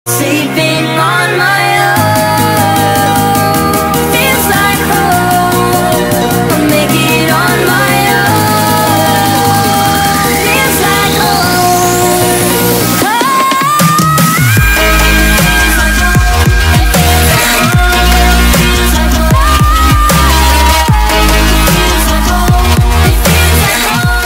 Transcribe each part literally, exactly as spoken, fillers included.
Sleeping on my own feels like home. I'll make it on my own. Feels like home. Feels like home. Feels like home. Feels like home. Feels like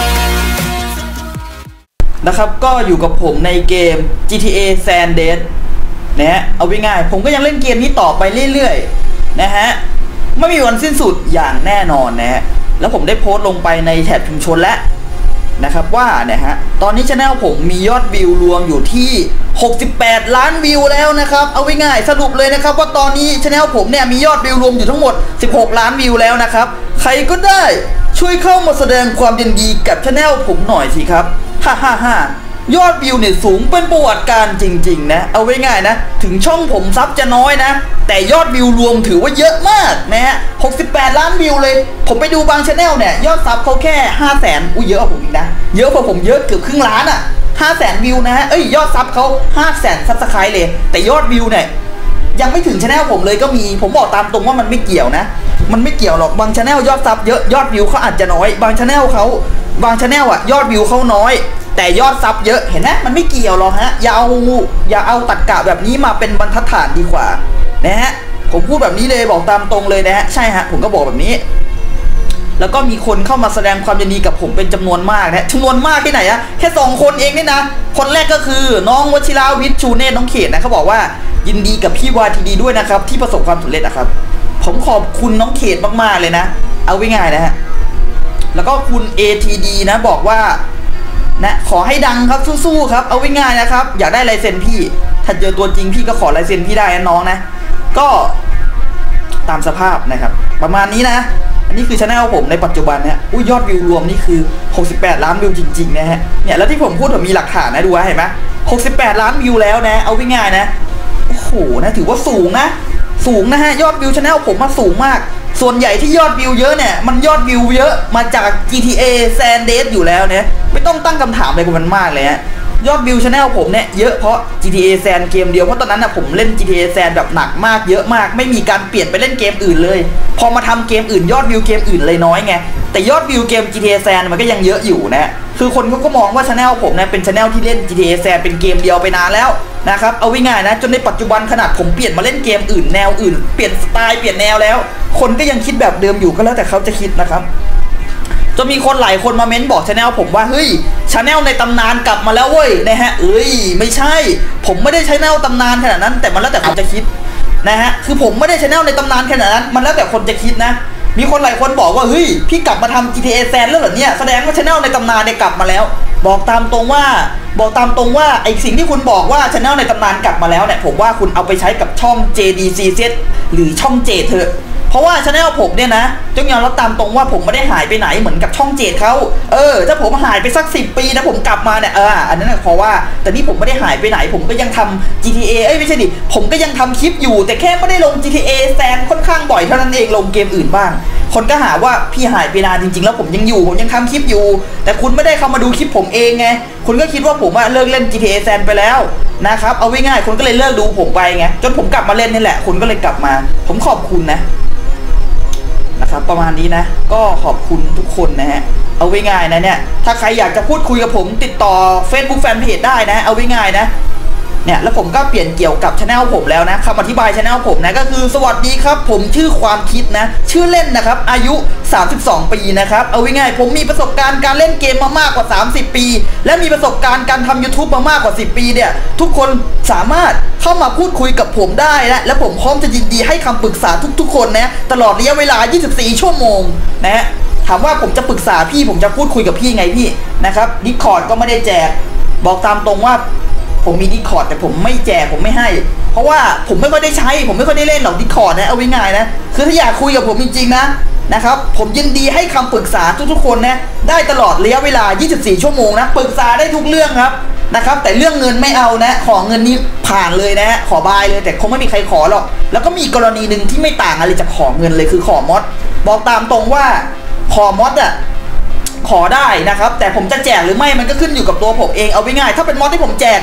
home. นะครับก็อยู่กับผมในเกม จี ที เอ San Andreas นะฮะเอาไว้ง่ายผมก็ยังเล่นเกมนี้ต่อไปเรื่อยๆนะฮะไม่มีวันสิ้นสุดอย่างแน่นอนนะฮะแล้วผมได้โพสต์ลงไปในแท็บชุมชนแล้วนะครับว่าเนี่ยฮะตอนนี้ช anel ผมมียอดวิวรวมอยู่ที่หกสิบแปดล้านวิวแล้วนะครับเอาไว้ง่ายสรุปเลยนะครับว่าตอนนี้ช anel ผมเนี่ยมียอดวิวรวมอยู่ทั้งหมดสิบหกล้านวิวแล้วนะครับใครก็ได้ช่วยเข้ามาแสดงความยินดีกับช anel ผมหน่อยสิครับฮ่าฮ่าฮ่ายอดวิวเนี่ยสูงเป็นประวัติการจริงๆนะเอาไว้ง่ายนะถึงช่องผมซับจะน้อยนะแต่ยอดวิวรวมถือว่าเยอะมากนะฮะหกสิบแปดล้านวิวเลยผมไปดูบางช anel เนี่ยยอดซับเขาแค่ห้าแสนอุ้ยเยอะกว่าผมอีกนะเยอะกว่าผมเยอะเกือบครึ่งล้านอ่ะห้าแสนวิวนะฮะเอ้ยยอดซับเขาห้าแสนซับสไครต์เลยแต่ยอดวิวเนี่ยยังไม่ถึงช anel ผมเลยก็มีผมบอกตามตรงว่ามันไม่เกี่ยวนะมันไม่เกี่ยวหรอกบางช anel ยอดซับเยอะยอดวิวเขาอาจจะน้อยบางช anel เขาบางช anel อ่ะยอดวิวเขาน้อยแต่ยอดซับเยอะเห็นไหมมันไม่เกี่ยวหรอกฮะอย่าเอาอย่าเอาตรรกะแบบนี้มาเป็นบรรทัดฐานดีกว่านะฮะผมพูดแบบนี้เลยบอกตามตรงเลยนะฮะใช่ฮะผมก็บอกแบบนี้แล้วก็มีคนเข้ามาแสดงความยินดีกับผมเป็นจำนวนมากนะจำนวนมากที่ไหนอะแค่สองคนเองนี่นะคนแรกก็คือน้องวชิราวิทย์ชูเนตน้องเขตนะเขาบอกว่ายินดีกับพี่วาทีดีด้วยนะครับที่ประสบความสำเร็จนะครับผมขอบคุณน้องเขตมากๆเลยนะเอาไว้ง่ายนะฮะแล้วก็คุณ เอ ที ดี นะบอกว่านะขอให้ดังครับสู้ๆครับเอาไว้ง่ายนะครับอยากได้ลายเซ็นพี่ถ้าเจอตัวจริงพี่ก็ขอลายเซ็นพี่ได้นะน้องนะก็ตามสภาพนะครับประมาณนี้นะอันนี้คือช anel ผมในปัจจุบันเนี่ยอุ้ยยอดวิวรวมนี่คือหกสิบแปดล้านวิวจริงๆนะฮะเนี่ยแล้วที่ผมพูดผมมีหลักฐานนะดูเห็นไหมหกสิบแปดล้านวิวแล้วนะเอาไว้ง่ายนะโอ้โหนะถือว่าสูงนะสูงนะฮะยอดวิวช anel ผมมาสูงมากส่วนใหญ่ที่ยอดวิวเยอะเนี่ยมันยอดวิวเยอะมาจาก จี ที เอ San Andreas อยู่แล้วเนี่ยไม่ต้องตั้งคำถามอะไรกับมันมากเลยฮะยอดวิว channel ผมเนี่ยเยอะเพราะ จี ที เอ San เกมเดียวเพราะตอนนั้นนะผมเล่น จี ที เอ San แบบหนักมากเยอะมากไม่มีการเปลี่ยนไปเล่นเกมอื่นเลยพอมาทำเกมอื่นยอดวิวเกมอื่นเลยน้อยไงแต่ยอดวิวเกม จี ที เอ San มันก็ยังเยอะอยู่นะคือคนเขาก็มองว่า channel ผมเนี่ยเป็น channel ที่เล่น จี ที เอ San เป็นเกมเดียวไปนานแล้วนะครับเอาไว้ง่ายนะจนในปัจจุบันขนาดผมเปลี่ยนมาเล่นเกมอื่นแนวอื่นเปลี่ยนสไตล์เปลี่ยนแนวแล้วคนก็ยังคิดแบบเดิมอยู่ก็แล้วแต่เขาจะคิดนะครับจะมีคนหลายคนมาเม้นบอกช anel ผมว่าเฮ้ยช anel ในตำนานกลับมาแล้วเว้ยนะฮะเอ้ยไม่ใช่ผมไม่ได้ช anel ตำนานขนาดนั้นแต่มันแล้วแต่คนจะคิดนะฮะคือผมไม่ได้ช anel ในตำนานขนาดนั้นมันแล้วแต่คนจะคิดนะมีคนหลายคนบอกว่าเฮ้ยพี่กลับมาทำ จี ที เอ San แล้วเหรอเนี่ยแสดงว่าช anel ในตำนานเนี่ยกลับมาแล้วบอกตามตรงว่าบอกตามตรงว่าไอสิ่งที่คุณบอกว่าช anel ในตำนานกลับมาแล้วเนี่ยผมว่าคุณเอาไปใช้กับช่อง เจ ดี ซี เซด หรือช่องเจเถอะเพราะว่าช anel ผมเนี่ยนะต้องยอมรับตามตรงว่าผมไม่ได้หายไปไหนเหมือนกับช่องเจดเขาเออถ้าผมหายไปสักสิบปีนะผมกลับมาเนี่ยเอออันนั้นเพราะว่าแต่นี่ผมไม่ได้หายไปไหนผมก็ยังทำ จี ที เอ เอ้ยไม่ใช่ดิผมก็ยังทำคลิปอยู่แต่แค่ไม่ได้ลง จี ที เอ San ค่อนข้างบ่อยเท่านั้นเองลงเกมอื่นบ้างคนก็หาว่าพี่หายไปนานจริงๆแล้วผมยังอยู่ผมยังทำคลิปอยู่แต่คุณไม่ได้เข้ามาดูคลิปผมเองไงคุณก็คิดว่าผมว่าเลิกเล่น จี ที เอ San ไปแล้วนะครับเอาไว้ง่ายคุณก็เลยเลิกดูผมไปไงจนผมกลับมาเล่นนี่แหละคุณก็เลยกลับมาผมขอบคุณนะนะครับประมาณนี้นะก็ขอบคุณทุกคนนะฮะเอาไว้ง่ายนะเนี่ยถ้าใครอยากจะพูดคุยกับผมติดต่อ Facebook Fanpage ได้นะเอาไว้ง่ายนะเนี่ยแล้วผมก็เปลี่ยนเกี่ยวกับ channel ผมแล้วนะคำอธิบาย channel ผมนะก็คือสวัสดีครับผมชื่อความคิดนะชื่อเล่นนะครับอายุสามสิบสองปีนะครับเอาไว้ง่ายผมมีประสบการณ์การเล่นเกมมามากกว่าสามสิบปีและมีประสบการณ์การทำ YouTube มามากกว่าสิบปีเนี่ยทุกคนสามารถเข้ามาพูดคุยกับผมได้นะและผมพร้อมจะยินดีให้คำปรึกษาทุกๆคนนะตลอดระยะเวลายี่สิบสี่ชั่วโมงนะถามว่าผมจะปรึกษาพี่ผมจะพูดคุยกับพี่ไงพี่นะครับ Discord ก็ไม่ได้แจกบอกตามตรงว่าผมมี Discord แต่ผมไม่แจกผมไม่ให้เพราะว่าผมไม่ค่อยได้ใช้ผมไม่ค่อยได้เล่นหรอก Discord นะเอาไว้ง่ายนะคือถ้าอยากคุยกับผมจริงๆนะนะครับผมยินดีให้คำปรึกษาทุกๆคนนะได้ตลอดระยะเวลายี่สิบสี่ชั่วโมงนะปรึกษาได้ทุกเรื่องครับนะครับแต่เรื่องเงินไม่เอานะขอเงินนี้ผ่านเลยนะขอบายเลยแต่คงไม่มีใครขอหรอกแล้วก็มีกรณีหนึ่งที่ไม่ต่างอะไรจากขอเงินเลยคือขอมอดบอกตามตรงว่าขอมอดอะขอได้นะครับแต่ผมจะแจกหรือไม่มันก็ขึ้นอยู่กับตัวผมเองเอาไว้ง่ายถ้าเป็นมอดที่ผมแจกอะ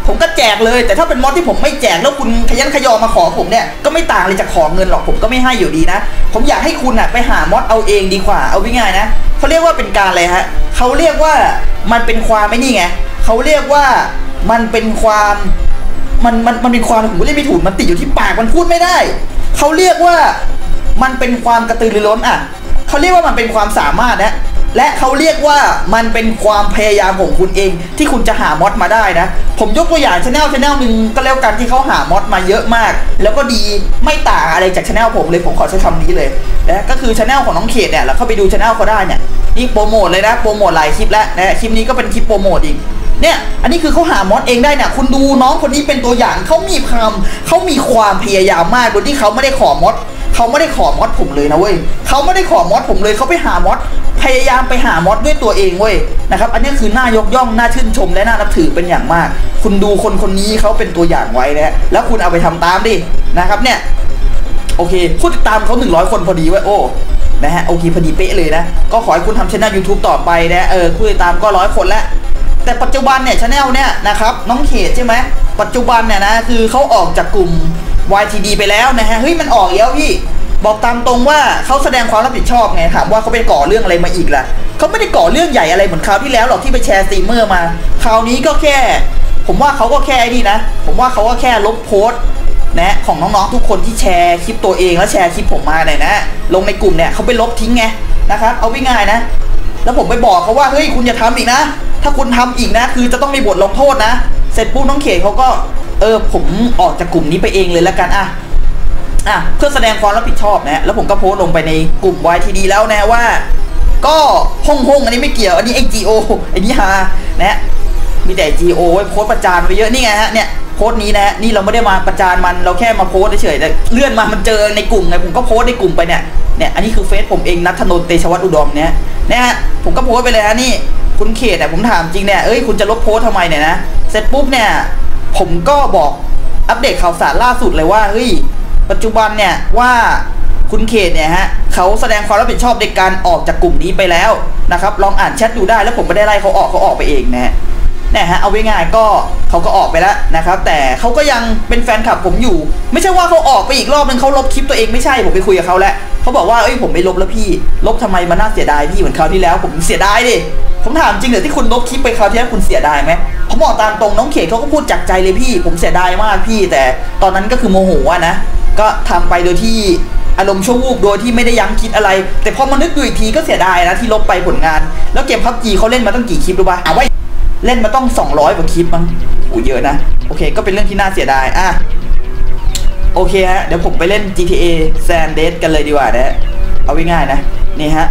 ผมก็แจกเลยแต่ถ้าเป็นมอดที่ผมไม่แจกแล้วคุณขยันขยอมาขอผมเนี่ยก็ไม่ต่างเลยจากขอเงินหรอกผมก็ไม่ให้อยู่ดีนะผมอยากให้คุณอ่ะไปหามอดเอาเองดีกว่าเอาง่ายๆนะเขาเรียกว่าเป็นการอะไรฮะเขาเรียกว่ามันเป็นความไม่นี่ไงเขาเรียกว่ามันเป็นความมันมันมันเป็นความผมก็เรียกไม่ถูกมันติดอยู่ที่ปากมันพูดไม่ได้เขาเรียกว่ามันเป็นความกระตือรือร้นอ่ะเขาเรียกว่ามันเป็นความสามารถนะและเขาเรียกว่ามันเป็นความพยายามของคุณเองที่คุณจะหามอดมาได้นะผมยกตัวอย่างชาแนลชาแนลหนึ่งก็แล้วกันที่เขาหามอดมาเยอะมากแล้วก็ดีไม่ต่างอะไรจากชาแนลผมเลยผมขอใช้คำนี้เลยนะก็คือชาแนลของน้องเขตเนี่ยแล้วเข้าไปดูชาแนลเขาได้เนี่ยนี่โปรโมทเลยนะโปรโมทหลายคลิปแล้วนะคลิปนี้ก็เป็นคลิปโปรโมทอีกเนี่ยอันนี้คือเขาหามอดเองได้เนี่ยคุณดูน้องคนนี้เป็นตัวอย่างเขามีความเขามีความพยายามมากโดยที่เขาไม่ได้ขอมอดเขาไม่ได้ขอมอดผมเลยนะเว้ยเขาไม่ได้ขอมอดผมเลยเขาไปหามอดพยายามไปหามอดด้วยตัวเองเว้ยนะครับอันนี้คือน่ายกย่องน่าชื่นชมและน่านับถือเป็นอย่างมากคุณดูคนคนนี้เขาเป็นตัวอย่างไว้นะแล้วคุณเอาไปทำตามดินะครับเนี่ยโอเคผู้ติดตามเขาหนึ่งร้อยคนพอดีเว้ยโอ้นะฮะโอเคพอดีเป๊ะเลยนะก็ขอให้คุณทำช่อง YouTube ต่อไปนะเออผู้ติดตามก็ร้อยคนแล้วแต่ปัจจุบันเนี่ยชาแนลเนี่ยนะครับน้องเขตใช่ไหมปัจจุบันเนี่ยนะคือเขาออกจากกลุ่ม วาย ที ดี ไปแล้วนะฮะเฮ้ยมันออกแล้วพี่บอกตามตรงว่าเขาแสดงความรับผิดชอบไงถามว่าเขาไปก่อเรื่องอะไรมาอีกล่ะเขาไม่ได้ก่อเรื่องใหญ่อะไรเหมือนคราวที่แล้วหรอกที่ไปแชร์สตรีมเมอร์มาคราวนี้ก็แค่ผมว่าเขาก็แค่นี่นะผมว่าเขาก็แค่ลบโพสต์นะของน้องๆทุกคนที่แชร์คลิปตัวเองแล้วแชร์คลิปผมมาเนี่ยนะลงในกลุ่มเนี่ยเขาไปลบทิ้งไงนะครับเอาง่ายๆนะแล้วผมไปบอกเขาว่าเฮ้ยคุณอย่าทำอีกนะถ้าคุณทำอีกนะคือจะต้องมีบทลงโทษนะเสร็จปุ๊บน้องเขตเขาก็เออผมออกจากกลุ่มนี้ไปเองเลยแล้วกันอ่ะอ่ะเพื่อแสดงความรับผิดชอบนะแล้วผมก็โพสต์ลงไปในกลุ่ม วาย ที ดี แล้วนะว่าก็ห้องห้องอันนี้ไม่เกี่ยวอันนี้ไอ จี โอ ไอ้นี่ฮานะมีแต่ จี โอ ไว้โพสต์ประจานไปเยอะนี่ไงฮะเนี่ยโพสต์นี้นะนี่เราไม่ได้มาประจานมันเราแค่มาโพสต์เฉยๆแต่เลื่อนมามันเจอในกลุ่มไงผมก็โพสต์ในกลุ่มไปเนี่ยเนี่ยอันนี้คือเฟซผมเองณัฐนนท์ เตชะวัฒน์อุดมเนี่ยนะฮะผมก็โพสต์ไปเลยฮะนี่คุณเขตเนี่ยผมถามจริงเนี่ยเอ้ยคุณจะลบโพสต์ทำไมเนี่ยนะเสร็จปุ๊บเนี่ยผมก็บอกอัปเดตข่าวสารล่าสุดเลยว่าเฮ้ยปัจจุบันเนี่ยว่าคุณเขตเนี่ยฮะเขาแสดงความรับผิดชอบในการออกจากกลุ่มนี้ไปแล้วนะครับลองอ่านแชทดูได้แล้วผมไม่ได้ไล่เขาออกเขาออกไปเองนะเนี่ยฮะเอาไว้ง่ายก็เขาก็ออกไปแล้วนะครับแต่เขาก็ยังเป็นแฟนคลับผมอยู่ไม่ใช่ว่าเขาออกไปอีกรอบนึงเขาลบคลิปตัวเองไม่ใช่ผมไปคุยกับเขาแล้วเขาบอกว่าเอ้ยผมไม่ลบแล้วพี่ลบทำไมมันน่าเสียดายพี่เหมือนคราวที่แล้วผมเสียดายดิผมถามจริงเหรอที่คุณลบคลิปไปคราวที่แล้วคุณเสียดายไหมผมบอกตามตรงน้องเขตเขาก็พูดจากใจเลยพี่ผมเสียดายมากพี่แต่ตอนนั้นก็คือโมโหนะก็ทำไปโดยที่อารมณ์ชั่ววูบโดยที่ไม่ได้ยั้งคิดอะไรแต่พอมานึกดูอีกทีก็เสียดายนะที่ลบไปผลงานแล้วเกม พับจี เขาเล่นมาตั้งกี่คลิปรู้ป่ะเอาไว้เล่นมาต้องสองร้อยกว่าคลิปมั้งโอ้เยอะนะโอเคก็เป็นเรื่องที่น่าเสียดายอ่ะโอเคฮะเดี๋ยวผมไปเล่น จี ที เอ San Andreas กันเลยดีกว่านะเอาง่ายๆนะนี่ฮะ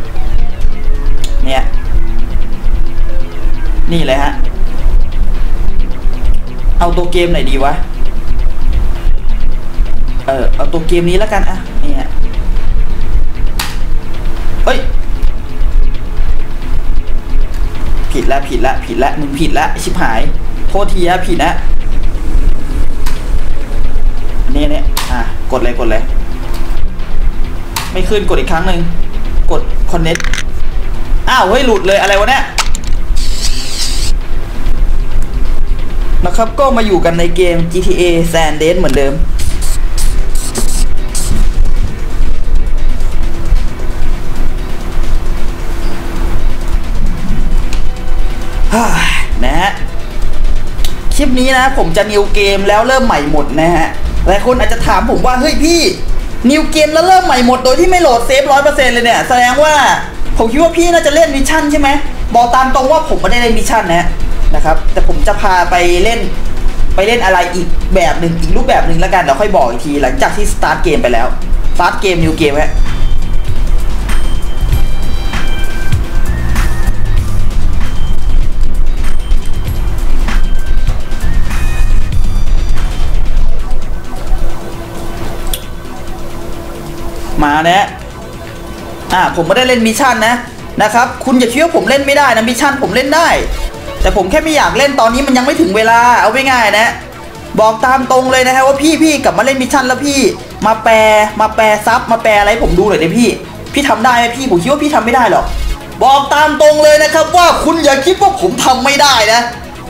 เนี่ยนี่เลยฮะเอาตัวเกมไหนดีวะเออเอาตัวเกมนี้แล้วกันอ่ะนี่ฮะเฮ้ยผิดแล้วผิดแล้วผิดแล้วมึงผิดแล้วชิบหายโทษทีฮะผิดนะนี่เนี่ยอ่ะกดเลยกดเลยไม่ขึ้นกดอีกครั้งหนึ่งกด connect อ้าวเฮ้ยหลุดเลยอะไรวะเนี่ยนะครับก็มาอยู่กันในเกม จี ที เอ San Andreas เหมือนเดิมนะฮะคลิปนี้นะผมจะนิวเกมแล้วเริ่มใหม่หมดนะฮะหลายคนอาจจะถามผมว่าเฮ้ยพี่นิวเกมแล้วเริ่มใหม่หมดโดยที่ไม่โหลดเซฟร้อยเปอร์เซ็นต์เลยเนี่ยแสดงว่าผมคิดว่าพี่น่าจะเล่นมิชชั่นใช่ไหมบอกตามตรงว่าผมไม่ได้เล่นมิชชั่นนะนะครับแต่ผมจะพาไปเล่นไปเล่นอะไรอีกแบบหนึ่งอีกรูปแบบหนึ่งแล้วกันเดี๋ยวค่อยบอกอีกทีหลังจากที่สตาร์ทเกมไปแล้วสตาร์ทเกมนิวเกมฮะมานะอ่าผมไม่ได้เล่นมิชชั่นนะนะครับคุณอย่าคิดว่าผมเล่นไม่ได้นะมิชชั่นผมเล่นได้แต่ผมแค่ไม่อยากเล่นตอนนี้มันยังไม่ถึงเวลาเอาไว้ง่ายนะบอกตามตรงเลยนะฮะว่าพี่พี่กลับมาเล่นมิชชั่นแล้วพี่มาแปลมาแปลซับมาแปลอะไรผมดูหน่อยดิพี่พี่ทำได้ไหมพี่ผมคิดว่าพี่ทำไม่ได้หรอกบอกตามตรงเลยนะครับว่าคุณอย่าคิดว่าผมทำไม่ได้นะ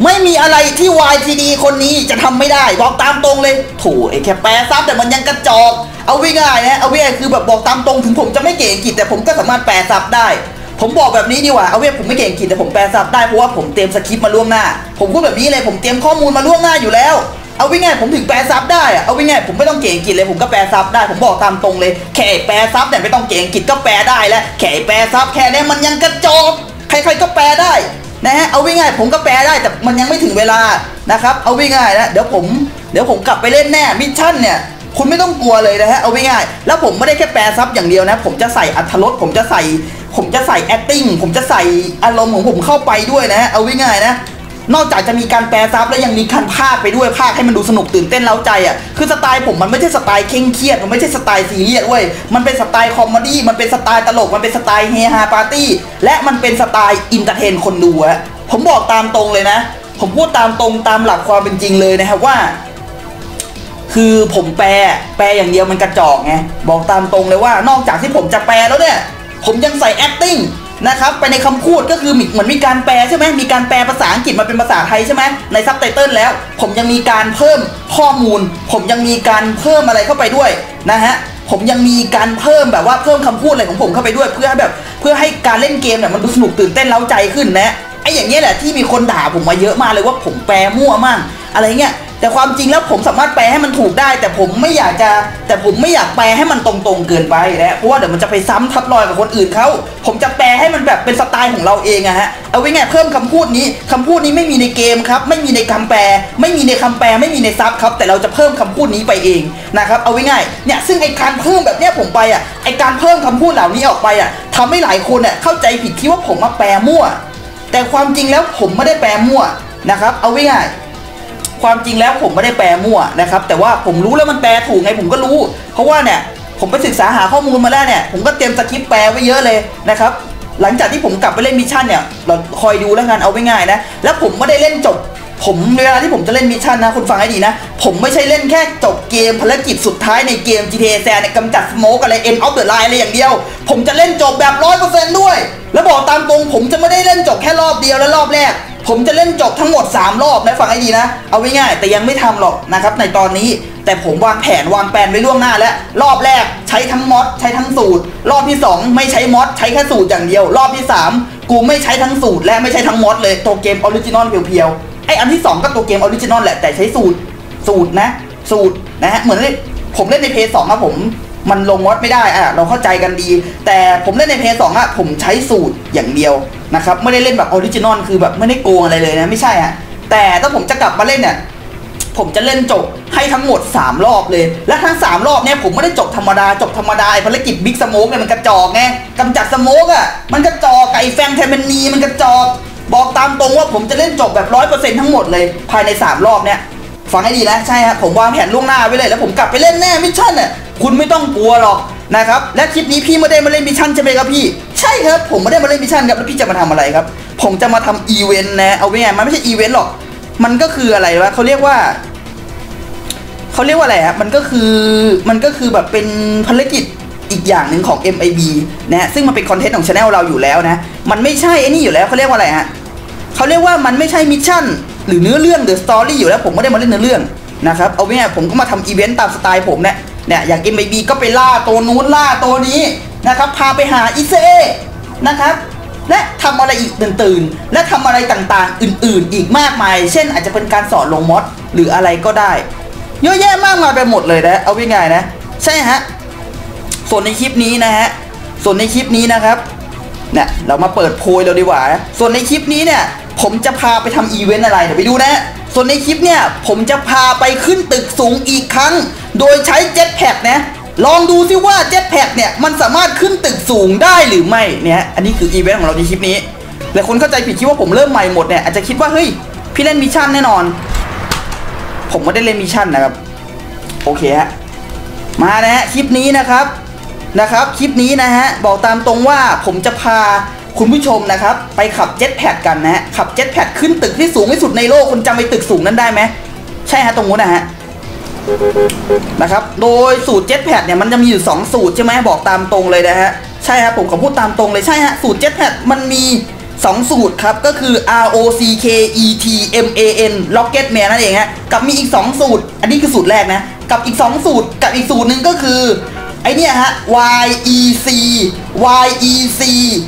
ไม่มีอะไรที่ วาย ที ดี คนนี้จะทำไม่ได้บอกตามตรงเลยโถไอ้แค่แปลซับแต่มันยังกระจอกเอาง่ายๆนะเอาง่ายๆคือแบบบอกตามตรงถึงผมจะไม่เก่งอังกฤษแต่ผมก็สามารถแปลซับได้ผมบอกแบบนี้ดีกว่าเอาเว้ยผมไม่เก่งอังกฤษแต่ผมแปลซับได้เพราะว่าผมเตรียมสคริปต์มาล่วงหน้าผมพูดแบบนี้เลยผมเตรียมข้อมูลมาล่วงหน้าอยู่แล้วเอาง่ายๆผมถึงแปลซับได้อะเอาง่ายๆผมไม่ต้องเก่งอังกฤษเลยผมก็แปลซับได้ผมบอกตามตรงเลยแค่แปลซับเนี่ยไม่ต้องเก่งอังกฤษก็แปลได้แล้วแค่แปลซับแค่นี้มันยังกระจอกใครๆก็แปลได้นะฮะเอาง่ายๆผมก็แปลได้แต่มันยังไม่ถึงเวลานะครับเอาง่ายๆนะเดี๋ยวผมเดี๋ยวผมกลับไปเล่นแน่มิชชั่นเนี่ยคุณไม่ต้องกลัวเลยนะฮะเอาง่ายๆแล้วผมไม่ได้แค่แปลซับอย่างเดียวนะผมจะใส่อรรถรสผมจะใส่ผมจะใส่ acting ผมจะใส่อารมณ์ของผมเข้าไปด้วยนะฮะเอาง่ายๆนะนอกจากจะมีการแปลซับแล้วยังมีการพากไปด้วยพากให้มันดูสนุกตื่นเต้นเร้าใจอ่ะคือสไตล์ผมมันไม่ใช่สไตล์เคร่งเครียดมันไม่ใช่สไตล์ซีเรียสเว้ยมันเป็นสไตล์คอมเมดี้มันเป็นสไตล์ตลกมันเป็นสไตล์เฮฮาปาร์ตี้และมันเป็นสไตล์อินเตอร์เทนคนดูอะผมบอกตามตรงเลยนะผมพูดตามตรงตามหลักความเป็นจริงเลยนะครับว่าคือผมแปลแปลอย่างเดียวมันกระจอกไงบอกตามตรงเลยว่านอกจากที่ผมจะแปลแล้วเนี่ยผมยังใส่ acting นะครับไปในคำพูดก็คือเหมือนมีการแปลใช่ไหมมีการแปลภาษาอังกฤษมาเป็นภาษาไทยใช่ไหมในซับไตเติลแล้วผมยังมีการเพิ่มข้อมูลผมยังมีการเพิ่มอะไรเข้าไปด้วยนะฮะผมยังมีการเพิ่มแบบว่าเพิ่มคำพูดอะไรของผมเข้าไปด้วยเพื่อให้แบบเพื่อให้การเล่นเกมเนี่ยมันดูสนุกตื่นเต้นเร้าใจขึ้นนะไอ้อย่างเงี้ยแหละที่มีคนด่าผมมาเยอะมากเลยว่าผมแปลมั่วมากอะไรเงี้ยแต่ความจริงแล้วผมสามารถแปลให้มันถูกได้แต่ผมไม่อยากจะแต่ผมไม่อยากแปลให้มันตรงๆเกินไปนะเพราะว่าเดี๋ยวมันจะไปซ้ำทับรอยกับคนอื่นเขาผมจะแปลให้มันแบบเป็นสไตล์ของเราเองอะฮะเอาไว้ไงเพิ่มคำพูดนี้คำพูดนี้ไม่มีในเกมครับไม่มีในคำแปลไม่มีในคำแปลไม่มีในซับครับแต่เราจะเพิ่มคำพูดนี้ไปเองนะครับเอาไว้ง่ายเนี่ยซึ่งไอการเพิ่มแบบเนี้ยผมไปอะไอการเพิ่มคำพูดเหล่านี้ออกไปอะทำให้หลายคนอะเข้าใจผิดคิดว่าผมมาแปลมั่วแต่ความจริงแล้วผมไม่ได้แปลมั่วนะครับเอาไว้ง่ายความจริงแล้วผมไม่ได้แปลมั่วนะครับแต่ว่าผมรู้แล้วมันแปลถูกไงผมก็รู้เพราะว่าเนี่ยผมไปศึกษาหาข้อมูลมาแล้วเนี่ยผมก็เตรียมสคริปต์แปลไว้เยอะเลยนะครับหลังจากที่ผมกลับไปเล่นมิชชั่นเนี่ยเราคอยดูแล้วกันเอาไว้ง่ายนะแล้วผมไม่ได้เล่นจบผมเวลาที่ผมจะเล่นมิชชั่นนะคุณฟังให้ดีนะผมไม่ใช่เล่นแค่จบเกมภารกิจสุดท้ายในเกม จี ที เอ San เนี่ยกำจัดสโมกอะไร End of the Line อะไรอย่างเดียวผมจะเล่นจบแบบ ร้อยเปอร์เซ็นต์ ด้วยแล้วบอกตามตรงผมจะไม่ได้เล่นจบแค่รอบเดียวและรอบแรกผมจะเล่นจบทั้งหมดสามรอบนะฟังให้ดีนะเอาไว้ง่ายแต่ยังไม่ทำหรอกนะครับในตอนนี้แต่ผมวางแผนวางแผนไว้ล่วงหน้าแล้วรอบแรกใช้ทั้งมอดใช้ทั้งสูตรรอบที่สองไม่ใช้มอดใช้แค่สูตรอย่างเดียวรอบที่สามกูไม่ใช้ทั้งสูตรและไม่ใช้ทั้งมอดเลยตัวเกมออริจินอลเพียวๆไออันที่สองก็ตัวเกมออริจินอลแหละแต่ใช้สูตรสูตรนะสูตรนะฮะเหมือนผมเล่นในเพย์สองครับผมมันลงมอดไม่ได้อ่ะเราเข้าใจกันดีแต่ผมเล่นในเพย์สองอ่ะผมใช้สูตรอย่างเดียวนะครับไม่ได้เล่นแบบออริจินอลคือแบบไม่ได้โกงอะไรเลยนะไม่ใช่ฮะแต่ถ้าผมจะกลับมาเล่นเนี่ยผมจะเล่นจบให้ทั้งหมดสามรอบเลยและทั้งสามรอบเนี่ยผมไม่ได้จบธรรมดาจบธรรมดาภารกิจบิ๊กสโมกเนี่ยมันกระจอกไงกำจัดสโมกอ่ะมันกระจอกไก่แฟงเทมนีมันกระจอกบอกตามตรงว่าผมจะเล่นจบแบบ ร้อยเปอร์เซ็นต์ ทั้งหมดเลยภายในสามรอบเนี่ยฟังให้ดีนะใช่ฮะผมวางแผนล่วงหน้าไว้เลยแล้วผมกลับไปเล่นแน่มิชชั่นเนี่ยคุณไม่ต้องกลัวหรอกนะครับและคลิปนี้พี่ไม่ได้มาเล่นมิชชั่นใช่ไหมครับพี่ใช่ครับผมไม่ได้มาเล่นมิชชั่นครับแล้วพี่จะมาทำอะไรครับผมจะมาทำอีเวนต์นะเอาไว้ไงมันไม่ใช่อีเวนต์หรอกมันก็คืออะไรวะเขาเรียกว่าเขาเรียกว่าอะไรฮะมันก็คือมันก็คือแบบเป็นภารกิจอีกอย่างหนึ่งของ เอ็ม ไอ บี นะฮะซึ่งมันเป็นคอนเทนต์ของ channel เราอยู่แล้วนะมันไม่ใช่ไอ้นี่อยู่แล้วเขาเรียกว่าอะไรฮะเขาเรียกว่ามันไม่ใช่มิชชั่นหรือเนื้อเรื่อง The Story อยู่แล้วผมไม่ได้มาเล่นเนื้อเรื่องนะครับเอาไว้ไงผมก็มาทำอีเวนต์ตามสไตล์ผมเนี่ยเนี่ยอย่าง เอ็ม ไอ บี ก็ไปล่าตัวนู้นล่าตัวนี้นะครับพาไปหาอิเซนะครับและทำอะไรอีกตื่นๆและทำอะไรต่างๆอื่นๆอีกมากมายเช่นอาจจะเป็นการสอนลงมอดหรืออะไรก็ได้เยอะแยะมากมายไปหมดเลยนะเอาง่ายๆนะใช่ฮะส่วนในคลิปนี้นะฮะส่วนในคลิปนี้นะครับเนี่ยเรามาเปิดโพยเราดีกว่าส่วนในคลิปนี้เนี่ยผมจะพาไปทำอีเวนต์อะไรเดี๋ยวไปดูนะส่วนในคลิปเนี่ยผมจะพาไปขึ้นตึกสูงอีกครั้งโดยใช้เจ็ตแพ็กนะลองดูซิว่าเจ็ตแพ็กเนี่ยมันสามารถขึ้นตึกสูงได้หรือไม่เนี่ยอันนี้คืออีเวนต์ของเราในคลิปนี้แต่คนเข้าใจผิดคิดว่าผมเริ่มใหม่หมดเนี่ยอาจจะคิดว่าเฮ้ยพี่เล่นมิชชั่นแน่นอนผมไม่ได้เล่นมิชชั่นนะครับโอเคฮะมานะฮะคลิปนี้นะครับนะครับคลิปนี้นะฮะบอกตามตรงว่าผมจะพาคุณผู้ชมนะครับไปขับเจ็ตแพ็กกันนะฮะขับเจ็ตแพ็กขึ้นตึกที่สูงที่สุดในโลกคุณจำไปตึกสูงนั้นได้ไหมใช่ฮะตรงนู้นนะฮะนะครับโดยสูตรเจ็ตแพ็กเนี่ยมันจะมีอยู่สองสูตรใช่ไหมบอกตามตรงเลยนะฮะใช่ครับผมขอพูดตามตรงเลยใช่ฮะสูตรเจ็ตแพ็กมันมีสองสูตรครับก็คือ R O C K E T M A N Rocket Man นั่นเองฮะกับมีอีกสองสูตรอันนี้คือสูตรแรกนะกับอีกสองสูตรกับอีกสูตรหนึ่งก็คือไอเนี้ยฮะ Y E C Y E C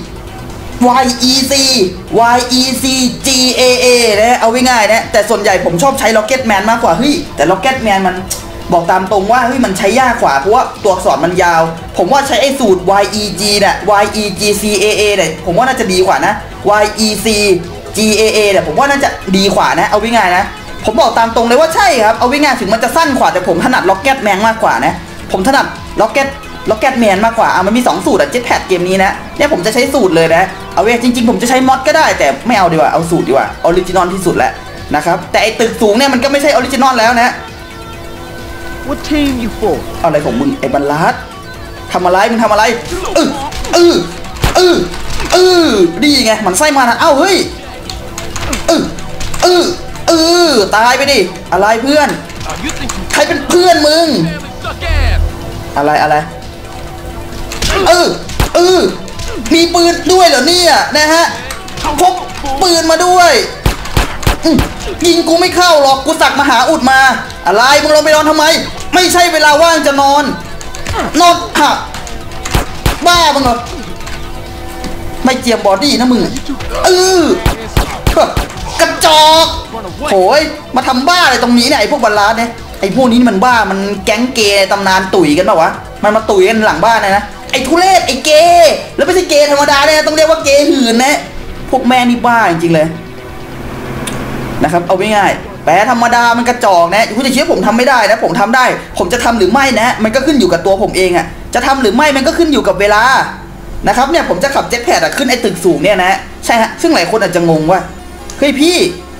Y E C Y E C G A A นะเอาง่ายๆนะแต่ส่วนใหญ่ผมชอบใช้ Rocket Man มากกว่าเฮ้ยแต่ Rocket Man มันบอกตามตรงว่าเฮ้ยมันใช้ยากกว่าเพราะว่าตัวอักษรมันยาวผมว่าใช้ไอ้สูตร Y E G เนี่ย Y E G C A A เนี่ยผมว่าน่าจะดีกว่านะ Y E C G A A เนี่ยผมว่าน่าจะดีกว่านะเอาง่ายๆนะผมบอกตามตรงเลยว่าใช่ครับเอาง่ายๆถึงมันจะสั้นกว่าแต่ผมถนัด Rocket Man มากกว่านะผมถนัด Rocket Rocket Man มากกว่าอ่ะมันมีสองสูตรอ่ะ Jetpack เกมนี้นะเนี่ยผมจะใช้สูตรเลยนะเอาเว้ยจริงๆผมจะใช้มอดก็ได้แต่ไม่เอาดีกว่าเอาสูตรดีกว่าออริจินอลที่สุดแล้วนะครับแต่ไอตึกสูงเนี่ยมันก็ไม่ใช่ออริจินอลแล้วนะ What team you for? อะไรของมึงไอ้บรรลัดทำอะไรมึงทำอะไรเออเออเออเออดีไงมันไส้มานะเอ้าเฮ้ยเออเออเออตายไปดิอะไรเพื่อนใครเป็นเพื่อนมึงอะไรอะไรเออเออมีปืนด้วยเหรอเนี่ยนะฮะพกปืนมาด้วยยิงกูไม่เข้าหรอกกูสักมหาอุดมาอะไรมึงลงไปนอนทำไมไม่ใช่เวลาว่างจะนอนนอนหักบ้ามึงเหรอไม่เจียมบอดี้นะมึงเออกระจอกโหยมาทำบ้าอะไรตรงนี้เนี่ยไอพวกบรรลัดเนี่ยไอพวกนี้มันบ้ามันแก๊งเกย์ตำนานตุ๋ยกันเปล่าวะมันมาตุ๋ยกันหลังบ้านนะนะไอทุเรศไอเกย์แล้วไม่ใช่เกย์ธรรมดาเนี่ยต้องเรียกว่าเกย์หื่นนะพวกแม่นี่บ้าจริงๆเลยนะครับเอาง่ายๆแปลธรรมดามันกระจอกนะคุณจะคิดว่าผมทำไม่ได้นะผมทำได้ผมจะทำหรือไม่นะมันก็ขึ้นอยู่กับตัวผมเองอะจะทำหรือไม่มันก็ขึ้นอยู่กับเวลานะครับเนี่ยผมจะขับเจ็ตแพดขึ้นไอ้ตึกสูงเนี่ยนะใช่ฮะซึ่งหลายคนอาจจะงงว่าเฮ้ยพี่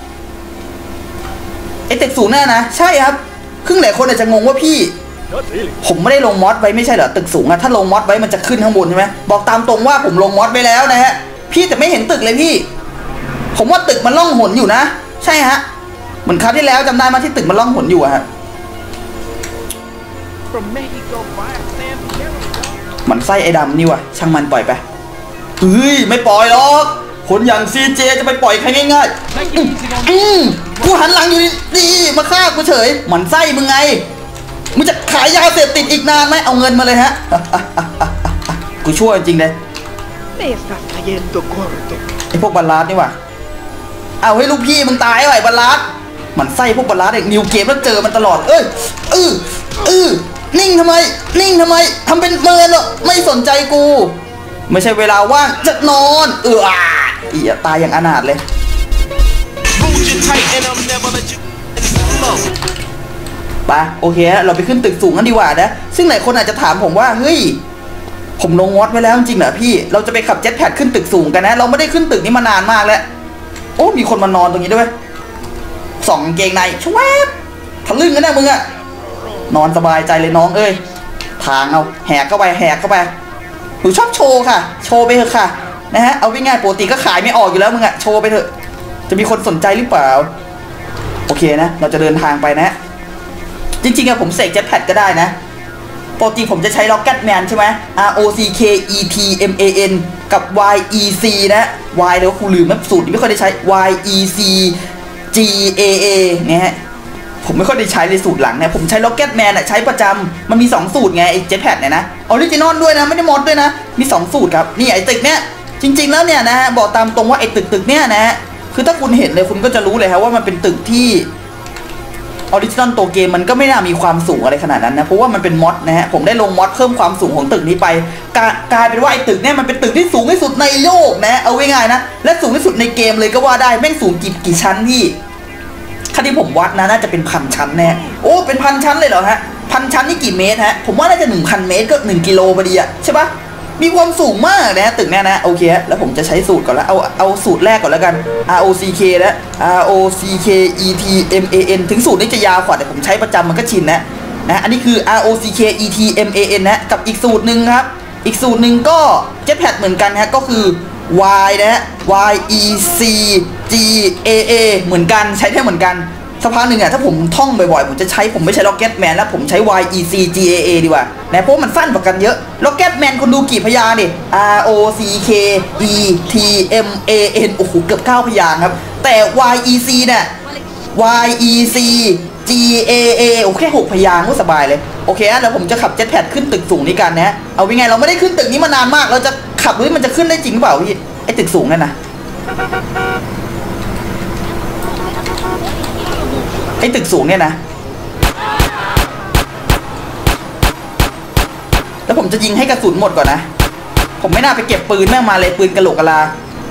ไอ้ตึกสูงแน่นะใช่ครับครึ่งหลายคนอาจจะงงว่าพี่ผมไม่ได้ลงมอดไว้ไม่ใช่เหรอตึกสูงอะถ้าลงมอดไว้มันจะขึ้นข้างบนใช่ไหมบอกตามตรงว่าผมลงมอดไว้แล้วนะฮะพี่แต่ไม่เห็นตึกเลยพี่ผมว่าตึกมันล่องหนอยู่นะใช่ฮะเหมือนคราวที่แล้วจำได้มาที่ตึกมันล่องหนอยู่อะฮะมันไส้ไอ้ดำนี่วะช่างมันปล่อยไปเฮ้ยไม่ปล่อยหรอกคนอย่างซีเจจะไปปล่อยใครง่ายๆอืมกูหันหลังอยู่ดีมาฆ่ากูเฉยมันไส้มึงไงมึงจะขายยาเสพติดอีกนานไหมเอาเงินมาเลยฮะกูช่วยจริงเลยไอ้พวกบรรลัดนี่วะเอาให้ลูกพี่มึงตายไอ้บรรลัดมันไส้พวกบรรลัดเด็กนิวเกมแล้วเจอมันตลอดเอ้ยเออเออนิ่งทำไมนิ่งทำไมทำเป็นเมินเหรอไม่สนใจกูไม่ใช่เวลาว่างจะนอนเอออ่ะอีอะตายอย่างอนาถเลยไปโอเคเราไปขึ้นตึกสูงกันดีกว่านะซึ่งหลายคนอาจจะถามผมว่าเฮ้ยผมลงมอดไว้แล้วจริงเหรอพี่เราจะไปขับเจ็ตแพดขึ้นตึกสูงกันนะเราไม่ได้ขึ้นตึกนี้มานานมากแล้วโอ้มีคนมานอนตรงนี้ด้วยสองเกงในชวบทะลึ่งกันนะมึงอะนอนสบายใจเลยน้องเอ้ยทางเอาแหกเข้าไปแหกเข้าไปหนูชอบโชว์ค่ะโชว์ไปเถอะค่ะนะฮะเอาง่ายๆปกติก็ขายไม่ออกอยู่แล้วมึงอะโชว์ไปเถอะจะมีคนสนใจหรือเปล่าโอเคนะเราจะเดินทางไปนะจริงๆอะผมเสกเจ็ตแพดก็ได้นะปกติผมจะใช้ Rocket Man ใช่ไหม R O C K E T M A N กับ Y E C นะ Y แล้วกูลืมแม่สูตรไม่ค่อยได้ใช้ Y E C G A A เนี่ยฮะผมไม่ค่อยได้ใช้ในสูตรหลังนะผมใช้ Rocket Man อะใช้ประจำมันมีสองสูตรไงไอ้ Jetpack เนี่ยนะออริจินอลด้วยนะไม่ได้มอดด้วยนะมีสองสูตรครับนี่ไอ้ตึกเนี้ยจริงๆแล้วเนี่ยนะบอกตามตรงว่าไอ้ตึกตึกเนี้ยนะคือถ้าคุณเห็นเลยคุณก็จะรู้เลยครับว่ามันเป็นตึกที่ออริจินอลตัวเกมมันก็ไม่น่ามีความสูงอะไรขนาดนั้นนะเพราะว่ามันเป็นมอดนะฮะผมได้ลงมอดเพิ่มความสูงของตึกนี้ไปกลายเป็นว่าไอ้ตึกเนี่ยมันเป็นตึกที่สูงที่สุดในโลกนะเอาง่ายๆนะและสูงที่สุดในเกมเลยก็ว่าได้แม่งสูงกี่กี่ชั้นพี่ถ้าที่ผมวัดนะน่าจะเป็นพันชั้นแน่โอ้เป็นพันชั้นเลยเหรอฮะพันชั้นนี่กี่เมตรฮะผมว่าน่าจะหนึ่งพันเมตรก็หนึ่งกิโลพอดีอะใช่ปะมีความสูงมากนะตึกเนี้ยนะโอเคแล้วผมจะใช้สูตรก่อนแล้วเอาเอาสูตรแรกก่อนแล้วกัน R O C K นะ R O C K E T M A N ถึงสูตรนี้จะยาวกว่าแต่ผมใช้ประจำมันก็ชินนะนะอันนี้คือ R O C K E T M A N นะกับอีกสูตรหนึ่งครับอีกสูตรหนึ่งก็เจ็ตแพดเหมือนกันฮะก็คือ Y นะ Y E C G A A เหมือนกันใช้ได้เหมือนกันสักพักหนึ่งอ่ะถ้าผมท่องบ่อยๆผมจะใช้ผมไม่ใช้ Rocketman แล้วผมใช้ วาย อี ซี จี เอ เอ ดีกว่านะเพราะมันสั้นกว่ากันเยอะ Rocketman คนดูกี่พยางค์ดิ R O C K E T M A N โอ้โหเกือบเก้าพยางค์ครับแต่ วาย อี ซี เนี่ย Y E C G A A โอเคหกพยางค์ก็สบายเลยโอเคอ่ะเดี๋ยวผมจะขับเจ็ตแพดขึ้นตึกสูงนี้กันนะเอาไงเราไม่ได้ขึ้นตึกนี้มานานมากเราจะขับหรือมันจะขึ้นได้จริงเปล่าพี่ไอตึกสูงนั่นนะไอตึกสูงเนี่ยนะแล้วผมจะยิงให้กระสุนหมดก่อนนะผมไม่น่าไปเก็บปืนแม่งมาเลยปืนกระโหลกกะลา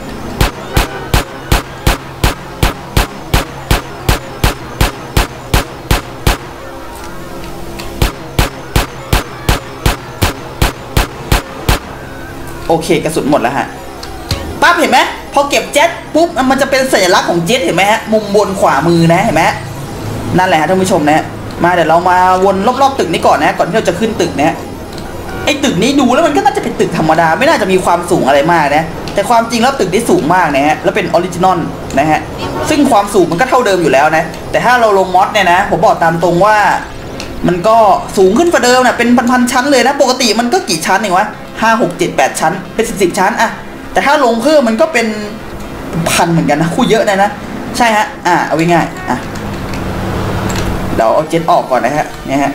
โอเคกระสุนหมดแล้วฮะปั๊บเห็นไหมพอเก็บเจ็ตปุ๊บมันจะเป็นสัญลักษณ์ของเจ็ตเห็นไหมฮะมุมบนขวามือนะเห็นไหมนั่นแหละท่านผู้ชมนะมาเดี๋ยวเรามาวนรอบๆตึกนี้ก่อนนะก่อนที่เราจะขึ้นตึกนะไอ้ตึกนี้ดูแล้วมันก็น่าจะเป็นตึกธรรมดาไม่น่าจะมีความสูงอะไรมากนะแต่ความจริงแล้วตึกนี้สูงมากนะฮะแล้วเป็นออริจินอลนะฮะซึ่งความสูงมันก็เท่าเดิมอยู่แล้วนะแต่ถ้าเราลงมอดเนี่ยนะผมบอกตามตรงว่ามันก็สูงขึ้นกว่าเดิมนะเป็นพันๆชั้นเลยนะปกติมันก็กี่ชั้นเองวะห้าหกเจ็ดแปดชั้นเป็นสิบสิบชั้นอะแต่ถ้าลงเพิ่มมันก็เป็นพันเหมือนกันนะคู่เยอะเลยนะใช่ฮะอ่ะเอาง่ายๆอ่ะเราเอาเจ็ตออกก่อนนะฮะเนี่ยฮะ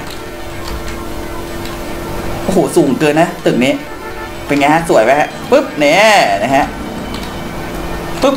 โอ้โหสูงเกินนะตึกนี้เป็นไงฮะสวยไหมฮะปึ๊บเนี่ยนะฮะปึ๊บ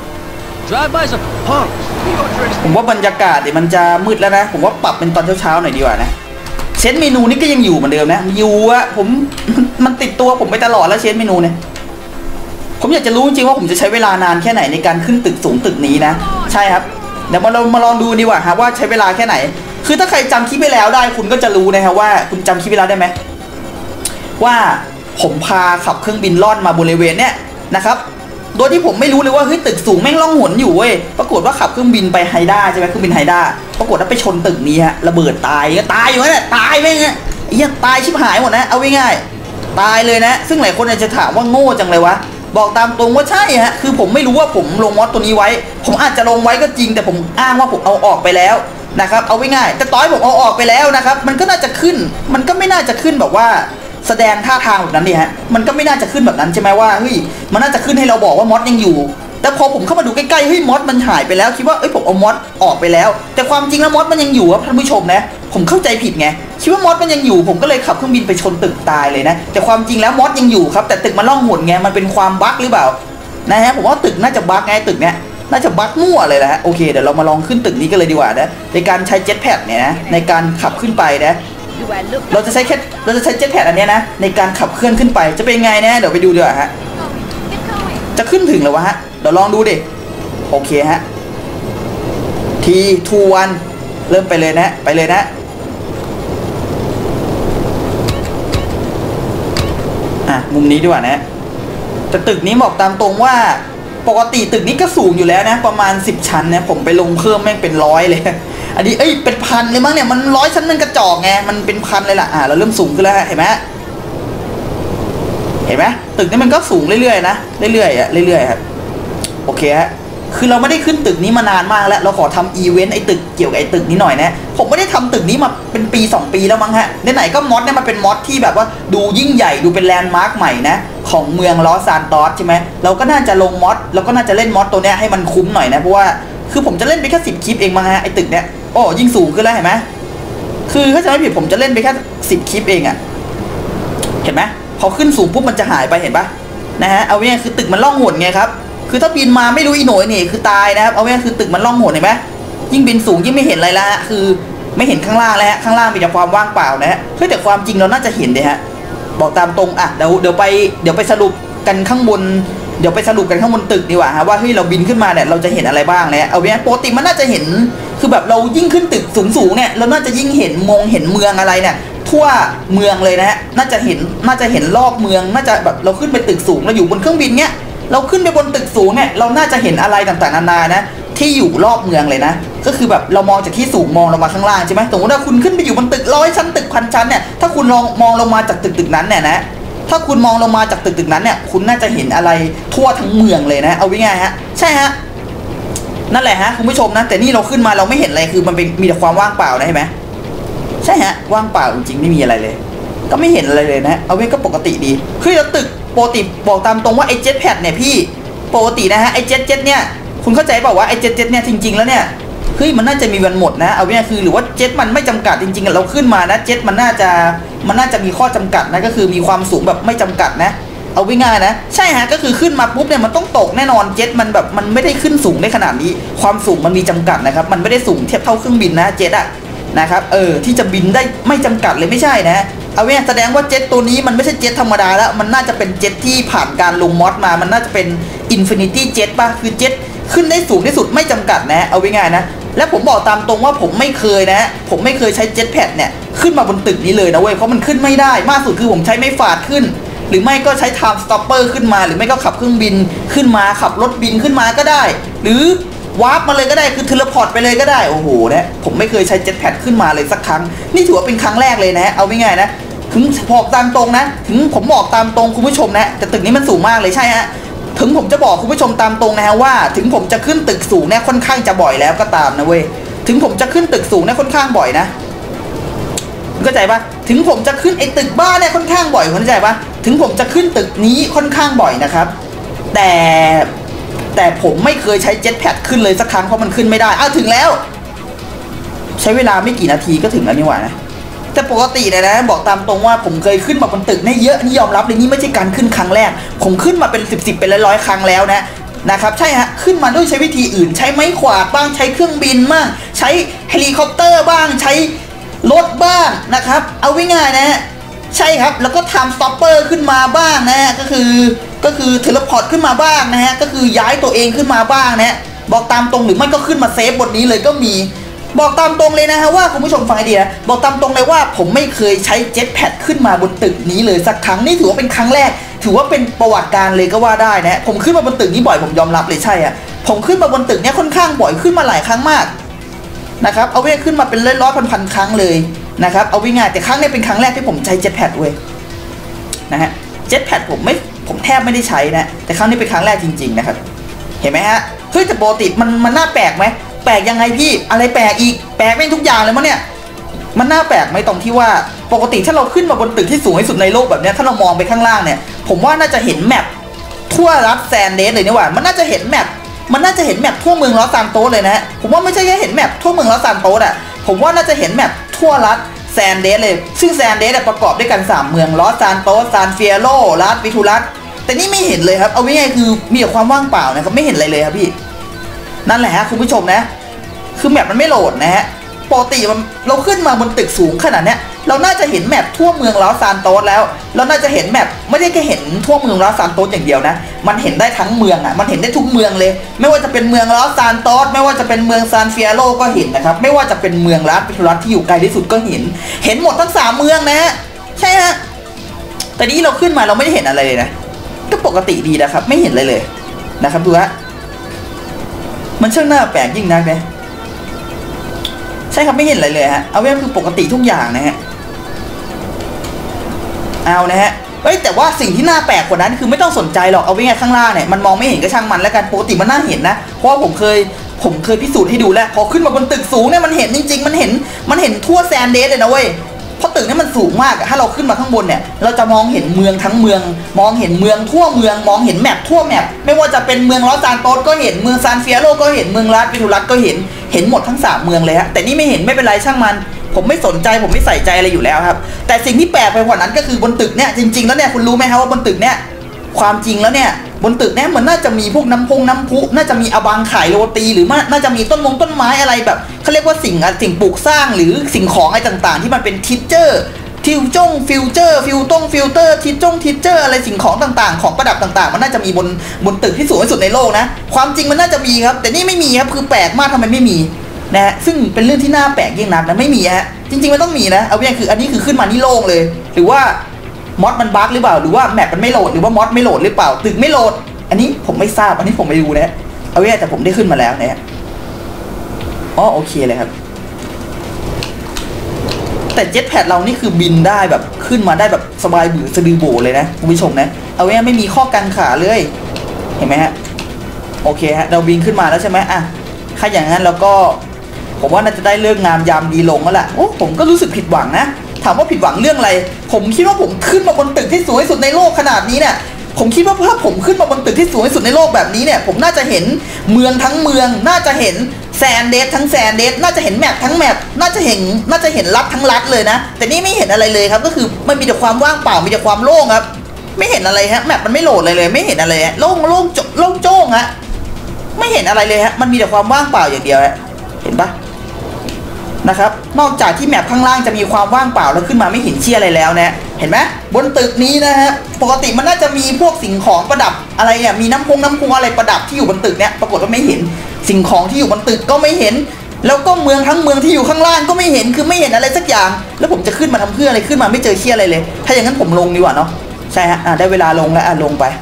ผมว่าบรรยากาศเนี่ยมันจะมืดแล้วนะผมว่าปรับเป็นตอนเช้าๆหน่อยดีกว่านะเชนเมนูนี่ก็ยังอยู่เหมือนเดิมนะอยู่อะผมมันติดตัวผมไปตลอดแล้วเชนเมนูเนี่ยผมอยากจะรู้จริงว่าผมจะใช้เวลานานแค่ไหนในการขึ้นตึกสูงตึกนี้นะใช่ครับเดี๋ยวมาลองมาลองดูดีกว่าครับว่าใช้เวลาแค่ไหนคือถ้าใครจำคลิปไปแล้วได้คุณก็จะรู้นะครับว่าคุณจำคลิปไปแล้วได้ไหมว่าผมพาขับเครื่องบินล่อนมาบริเวณเนี้ยนะครับโดยที่ผมไม่รู้เลยว่าเฮ้ยตึกสูงแม่งล่องหนอยู่เว้ยปรากฏว่าขับเครื่องบินไปไฮด้าใช่ไหมเครื่องบินไฮด้าปรากฏว่าไปชนตึกนี้ฮะระเบิดตายก็ตายอยู่นั่นแหละตายแม่งเนี่ยยังตายชิบหายหมดนะเอาง่ายๆตายเลยนะซึ่งหลายคนอาจจะถามว่าโง่จังเลยวะบอกตามตรงว่าใช่ฮะคือผมไม่รู้ว่าผมลงมอดตัวนี้ไว้ผมอาจจะลงไว้ก็จริงแต่ผมอ้างว่าผมเอาออกไปแล้วนะครับเอาง่ายๆแต่ต้อยผมเอาออกไปแล้วนะครับมันก็น่าจะขึ้นมันก็ไม่น่าจะขึ้นแบบว่าแสดงท่าทางแบบนั้นดิฮะมันก็ไม่น่าจะขึ้นแบบนั้นใช่ไหมว่าเฮ้ยมันน่าจะขึ้นให้เราบอกว่ามอดยังอยู่แต่พอผมเข้ามาดูใกล้ๆเฮ้ยมอดมันหายไปแล้วคิดว่าเอ้ยผมเอามอดออกไปแล้วแต่ความจริงแล้วมอดมันยังอยู่ครับท่านผู้ชมนะผมเข้าใจผิดไงคิดว่ามอดมันยังอยู่ผมก็เลยขับเครื่องบินไปชนตึกตายเลยนะแต่ความจริงแล้วมอดยังอยู่ครับแต่ตึกมันล่องหนไงมันเป็นความบั๊กหรือเปล่านะฮะผมว่าตึกน่าจะบั๊กไงตึกเนี้ยน่าจะบั๊กมั่วเลยนะฮะโอเคเดี๋ยวเรามาลองขึ้นตึกนี้กันเลยดีกว่านะในการใช้เจ็ตแพดเนี่ยนะในการขับขึ้นไปนะเราจะใช้แค่เราจะใช้เจ็ตแพดอันนี้นะในการขับเคลื่อนขึ้นไปจะเป็นไงนะเดี๋ยวไปดูดีกว่าฮะจะขึ้นถึงหรือวะฮะเดี๋ยวลองดูดิโอเคฮะทีทูวันเริ่มไปเลยนะไปเลยนะอ่ะมุมนี้ดีกว่านะแต่ตึกนี้บอกตามตรงว่าปกติตึกนี้ก็สูงอยู่แล้วนะประมาณสิบชั้นนะผมไปลงเพิ่มแม่งเป็นร้อยเลยอันนี้เอ้ยเป็นพันเลยมั้งเนี่ยมันร้อยชั้นมันกระจอกไงมันเป็นพันเลยล่ะอ่าเราเริ่มสูงขึ้นแล้วเห็นไหมเห็นไหมตึกนี้มันก็สูงเรื่อยๆนะเรื่อยๆอ่ะเรื่อยๆครับโอเคฮะคือเราไม่ได้ขึ้นตึกนี้มานานมากแล้วเราขอทำอีเวนต์ไอ้ตึกเกี่ยวกับไอ้ตึกนี้หน่อยนะผมไม่ได้ทำตึกนี้มาเป็นปีสองปีแล้วมั้งฮะไหนๆก็มอดเนี่ยมันเป็นมอดที่แบบว่าดูยิ่งใหญ่ดูเป็นแลนด์มาร์คใหม่นะของเมืองลอสซานโตสใช่ไหมเราก็น่าจะลงมอดเราก็น่าจะเล่นมอดตัวเนี้ยให้มันคุ้มหน่อยนะเพราะว่าคือผมจะเล่นไปแค่สิบคลิปเองมั้งฮะไอ้ตึกเนี้ยโอ้ยิ่งสูงขึ้นแล้วเห็นไหมคือถ้าจะไม่ผิดผมจะเล่นไปแค่สิบคลิปเองอะเห็นไหมพอขึ้นสูงปุ๊บมันจะหายไปเห็นปะนะฮะเอาง่ายคือตึกมันล่องหนไงครับคือถ้าบินมาไม่รู้อีโหน่ยนี่คือตายนะครับเอาง่ายคือตึกมันล่องหนเห็นไหมยิ่งบินสูงยิ่งไม่เห็นอะไรละคือไม่เห็นข้างล่างแล้วฮะข้างล่างมีแต่ความว่างเปล่านะฮะเฮ้ยแต่ความจริงเราน่าจะเห็นเลยฮะบอกตามตรงอ่ะเดี๋ยวเดี๋ยวไปเดี๋ยวไปสรุปกันข้างบนเดี๋ยวไปสรุปกันข้างบนตึกดีกว่าฮะว่าเฮ้ยเราบินขึ้นมาเนี่ยเราจะเห็นอะไรบ้างนะเอาง่ายปกติมันน่าจะเห็นคือแบบเรายิ่งขึ้นตึกสูงๆเนี่ยเราน่าจะยิ่งเห็นมองเห็นเมืองอะไรเนี่ยทั่วเมืองเลยนะฮะน่าจะเห็นน่าจะเห็นรอบเมืองน่าจะแบบเราขึ้นไปตึกสูงเราอยู่บนเครื่องบินเนี้ยเราขึ้นไปบนตึกสูงเนี่ยเราน่าจะเห็นอะไรต่างๆนานานะที่อยู่รอบเมืองเลยนะก็คือแบบเรามองจากที่สูงมองลงมาข้างล่างใช่ไหมสมมติว่าคุณขึ้นไปอยู่บนตึกร้อยชั้นตึกพันชั้นเนี่ยถ้าคุณลองมองลงมาจากตึกตึกนั้นเนี่ยนะถ้าคุณมองลงมาจากตึกตึกนั้นเนี่ยคุณน่าจะเห็นอะไรทั่วทั้งเมืองเลยนะเอาง่ายๆฮะใช่ฮะนั่นแหละฮะคุณผู้ชมนะแต่นี่เราขึ้นมาเราไม่เห็นอะไรคือมันเป็นมีแต่ความว่างเปล่านะเห็นไหมใช่ฮะว่างเปล่าจริงๆไม่มีอะไรเลยก็ไม่เห็นอะไรเลยนะเอาไว้ก็ปกติดีคือเราตึกปกติบอกตามตรงว่าไอ้เจ็ตแพดเนี่ยพี่ปกตินะฮะไอ้เจ็ตเจ็ตเนี่ยคุณเข้าใจเปล่าว่าไอ้เจ็ตเจ็ตเนี่ยจริงๆแล้วเนี่ยเฮ้ยมันน่าจะมีวันหมดนะเอาไว้คือหรือว่าเจ็ตมันไม่จำกัดจริงๆเราขึ้นมานะเจ็ตมันน่าจะมันน่าจะมีข้อจำกัดนะก็คือมีความสูงแบบไม่จำกัดนะเอาไว้ง่ายนะใช่ฮะก็คือขึ้นมาปุ๊บเนี่ยมันต้องตกแน่นอนเจ็ตมันแบบมันไม่ได้ขึ้นสูงได้ขนาดนี้ความสูงมันมีจำกัดนะครับมันไม่ได้สูงเทียบเท่าเครื่องบินนะเจ็ตอะนะครับเออที่จะบินได้ไม่จำกัดเลยไม่ใช่นะเอาไว้แสดงว่าเจ็ตตัวนี้มันไม่ใช่เจ็ตธรรมดาแล้วมันน่าจะเป็นเจ็ตที่ผ่านการลงมอดมามันน่าจะเป็นอินฟินิตี้เจ็ตป่ะคือเจ็ตขึ้นได้สูงที่สุดไม่จำกัดนะเอาไว้ง่ายนะและผมบอกตามตรงว่าผมไม่เคยนะผมไม่เคยใช้เจ็ตแพดเนี่ยขึ้นมาบนตึกนี้เลยนะเว้ยเพราะมันขึ้นไม่ได้มากสุดคือผมใช้ไม้ฝาดขึ้นหรือไม่ก็ใช้ time stopper ขึ้นมาหรือไม่ก็ขับเครื่องบินขึ้นมาขับรถบินขึ้นมาก็ได้หรือวาร์ปมาเลยก็ได้คือเทเลพอร์ตไปเลยก็ได้โอ้โหนะผมไม่เคยใช้เจ็ตแพดขึ้นมาเลยสักครั้งนี่ถือว่าเป็นครั้งแรกเลยนะเอาไม่ง่ายนะถึงบอกตามตรงนะถึงผมบอกตามตรงคุณผู้ชมนะแต่ตึกนี้มันสูงมากเลยใช่ฮะถึงผมจะบอกคุณผู้ชมตามตรงนะฮะว่าถึงผมจะขึ้นตึกสูงเนี่ยค่อนข้างจะบ่อยแล้วก็ตามนะเว้ยถึงผมจะขึ้นตึกสูงเนี่ยค่อนข้างบ่อยนะเข้าใจปะถึงผมจะขึ้นไอ้ตึกบ้านเนี่ยค่อนข้างบ่อยเข้าใจปะถึงผมจะขึ้นตึกนี้ค่อนข้างบ่อยนะครับแต่แต่ผมไม่เคยใช้เจ็ตแพดขึ้นเลยสักครั้งเพราะมันขึ้นไม่ได้อ้าวถึงแล้วใช้เวลาไม่กี่นาทีก็ถึงแล้วนี่หว่านะแต่ปกติเลยนะบอกตามตรงว่าผมเคยขึ้นมาบนตึกนี่เยอะนี่ยอมรับเลยนี่ไม่ใช่การขึ้นครั้งแรกผมขึ้นมาเป็นสิบสิบเป็นร้อยๆครั้งแล้วนะนะครับใช่ฮะขึ้นมาด้วยใช้วิธีอื่นใช้ไม้ขวาดบ้างใช้เครื่องบินบ้างใช้เฮลิคอปเตอร์บ้างใช้รถบ้างนะครับเอาไว้ง่ายนะฮะใช่ครับแล้วก็ทำสต็อปเปอร์ขึ้นมาบ้างนะฮะก็คือก็คือเทเลพอร์ตขึ้นมาบ้างนะฮะก็คือย้ายตัวเองขึ้นมาบ้างนะฮะบอกตามตรงหรือไม่ก็ขึ้นมาเซฟบนนี้เลยก็มีบอกตามตรงเลยนะฮะว่าคุณผู้ชมฟังให้ดีนะบอกตามตรงเลยว่าผมไม่เคยใช้เจ็ตแพดขึ้นมาบนตึกนี้เลยสักครั้งนี่ถือว่าเป็นครั้งแรกถือว่าเป็นประวัติการเลยก็ว่าได้นะผมขึ้นมาบนตึกนี้บ่อยผมยอมรับเลยใช่อะผมขึ้นมาบนตึกนี้ค่อนข้างบ่อยขึ้นมาหลายครั้งมากนะครับเอาไว้ขึ้นมาเป็นร้อยร้อยพันพันครั้งเลยนะครับเอาไว้ง่ายแต่ครั้งนี้เป็นครั้งแรกที่ผมใช้เจ็ตแพดเว้ยนะฮะเจ็ตแพดผมไม่ผมแทบไม่ได้ใช้นะแต่ครั้งนี้เป็นครั้งแรกจริงๆนะครับเห็นไหมฮะเฮ้ยแต่ปกติมันมันน่าแปลกไหมแปลกยังไงพี่อะไรแปลกอีกแปลกไม่ทุกอย่างเลยมั้งเนี่ยมันน่าแปลกไหมตรงที่ว่าปกติถ้าเราขึ้นมาบนตึกที่สูงที่สุดในโลกแบบนี้ถ้าเรามองไปข้างล่างเนี่ยผมว่าน่าจะเห็นแมปทั่วรัฐแซนเดสเลยนี่หว่ามันน่าจะเห็นแมปมันน่าจะเห็นแมปทั่วเมืองลอสซานโตสเลยนะผมว่าไม่ใช่แค่เห็นแมปทั่วเมืองลอสซานโตสอ่ะผมว่าน่าจะเห็นแมปทั่วรัฐแซนเดสเลยซึ่งแซนเดสประกอบด้วยกันสามเมืองลอสซานโตสซานเฟียโรรัฐวิทูรัสแต่นี่ไม่เห็นเลยครับเอาง่ายๆคือมีแต่ความว่างเปล่านะครับไม่เห็นอะไรเลยครับพี่นั่นแหละฮะคุณผู้ชมนะคือแมปมันไม่โหลดนะฮะปกติเราขึ้นมาบนตึกสูงขนาดเนี้ยเราน่าจะเห็นแมปทั่วเมืองลอสซานโตสแล้วเราน่าจะเห็นแมปไม่ได้แค่เห็นทั่วเมืองลอสซานโตสอย่างเดียวนะมันเห็นได้ทั้งเมืองอ่ะมันเห็นได้ทุกเมืองเลยไม่ว่าจะเป็นเมืองลอสซานโตสไม่ว่าจะเป็นเมืองซานเฟียโรก็เห็นนะครับไม่ว่าจะเป็นเมืองรัฐวิทูรัสที่อยู่ไกลที่สุดก็เห็นเห็นหมดทั้งสามเมืองนะใช่ฮะแต่นี้เราขึ้นมาเราไม่ได้เห็นอะไรเลยนะก็ปกติดีนะครับไม่เห็นอะไรเลยนะครับดูฮะมันช่างน่าแปลกยิ่งนักนะใช่ครับไม่เห็นอะไรเลยฮะเอาไว้คือปกติทุกอย่างนะฮะเอานะฮะเฮ้ยแต่ว่าสิ่งที่น่าแปลกกว่านั้นคือไม่ต้องสนใจหรอกเอาไว้ไงข้างล่างเนี่ยมันมองไม่เห็นก็ช่างมันแล้วกันปกติมันน่าเห็นนะเพราะว่าผมเคยผมเคยพิสูจน์ให้ดูแล้วพอขึ้นมาบนตึกสูงเนี่ยมันเห็นจริงๆมันเห็นมันเห็นทั่วแซนเดสเลยนะเว้ยเพราะตึกนี้มันสูงมากถ้าเราขึ้นมาข้างบนเนี่ยเราจะมองเห็นเมืองทั้งเมืองมองเห็นเมืองทั่วเมืองมองเห็นแมปทั่วแมปไม่ว่าจะเป็นเมืองลอสซานโตสก็เห็นเมืองซานเฟียโรก็เห็นเมืองรัฐวิทูรัสก็เห็นเห็นหมดทั้งสามเมืองเลยฮะแต่นี่ไม่เห็นไม่เป็นไรช่างมันผมไม่สนใจผมไม่ใส่ใจอะไรอยู่แล้วครับแต่สิ่งที่แปลกไปกว่านั้นก็คือบนตึกเนี่ยจริงๆแล้วเนี่ยคุณรู้ไหมครับว่าบนตึกเนี่ยความจริงแล้วเนี่ยบนตึกเนี่ยมันน่าจะมีพวกน้ำพงน้ำพุน่าจะมีอบังขายโรตีหรือน่าจะมีต้นมงต้นไม้อะไรแบบเขาเรียกว่าสิ่งสิ่งปลูกสร้างหรือสิ่งของอะไรต่างๆที่มันเป็นทิชเจอร์ทิวจ้งฟิวเจอร์ฟิวต้งฟิลเตอร์ทิชจ้งทิชเจอร์อะไรสิ่งของต่างๆของประดับต่างๆมันน่าจะมีบนบนตึกที่สูงที่สุดในโลกนะความจริงมันน่าจะมีครับแต่นี่ไม่มีครับคือแปลกมากทำไมไม่มีนะฮะซึ่งเป็นเรื่องที่น่าแปลกยิ่งนักนะไม่มีฮะจริงๆมันต้องมีนะเอาอย่างคืออันนี้คือขึ้นมานี่โล่งเลยหรือว่ามอดมันบั๊กหรือเปล่าหรือว่าแมปมันไม่โหลดหรือว่ามอดไม่โหลดหรือเปล่าตึกไม่โหลดอันนี้ผมไม่ทราบอันนี้ผมไม่รู้นะเอาอย่างแต่ผมได้ขึ้นมาแล้วนะฮะอ๋อโอเคเลยครับแต่เจ็ตแพดเรานี่คือบินได้แบบขึ้นมาได้แบบสบายบือสะดือโบเลยนะคุณผู้ชมนะเอาอย่างไม่มีข้อกังขาเลยเห็นไหมฮะโอเคฮะเราบินขึ้นมาแล้วใช่ไหมอ่ะถ้าอย่างนั้นแล้วก็ผมว่าน่าจะได้เลิกงามยามดีลงแล้วแหละโอ้ผมก็รู้สึกผิดหวังนะถามว่าผิดหวังเรื่องอะไรผมคิดว่าผมขึ้นมาบนตึกที่สูงที่สุดในโลกขนาดนี้เนี่ยผมคิดว่าถ้าผมขึ้นมาบนตึกที่สูงที่สุดในโลกแบบนี้เนี่ยผมน่าจะเห็นเมืองทั้งเมืองน่าจะเห็นแซนเดสทั้งแซนเดสน่าจะเห็นแมปทั้งแมปน่าจะเห็นน่าจะเห็นรัฐทั้งรัฐเลยนะแต่นี่ไม่เห็นอะไรเลยครับก็คือมันมีแต่ความว่างเปล่ามีแต่ความโล่งครับไม่เห็นอะไรฮะแมปมันไม่โหลดเลยเลยไม่เห็นอะไรฮะโล่งโล่งโล่งโจ้งฮะไม่เห็นอะไรเลยฮะมันมีแต่ความว่างเปล่าอย่างเดียวฮะเห็นปะนะครับนอกจากที่แมปข้างล่างจะมีความว่างเปล่าแล้วขึ้นมาไม่เห็นเชี่ยอะไรแล้วนะเห็นไหมบนตึกนี้นะฮะปกติมันน่าจะมีพวกสิ่งของประดับอะไรเนี่ยมีน้ำพงน้ำพุอะไรประดับที่อยู่บนตึกเนี่ยปรากฏว่าไม่เห็นสิ่งของที่อยู่บนตึกก็ไม่เห็นแล้วก็เมืองทั้งเมืองที่อยู่ข้างล่างก็ไม่เห็นคือไม่เห็นอะไรสักอย่างแล้วผมจะขึ้นมาทำเพื่ออะไรขึ้นมาไม่เจอเชี่ยอะไรเลยถ้าอย่างนั้นผมลงดีกว่าเนาะใช่ฮะอ่ะได้เวลาลงแล้วอ่ะลงไป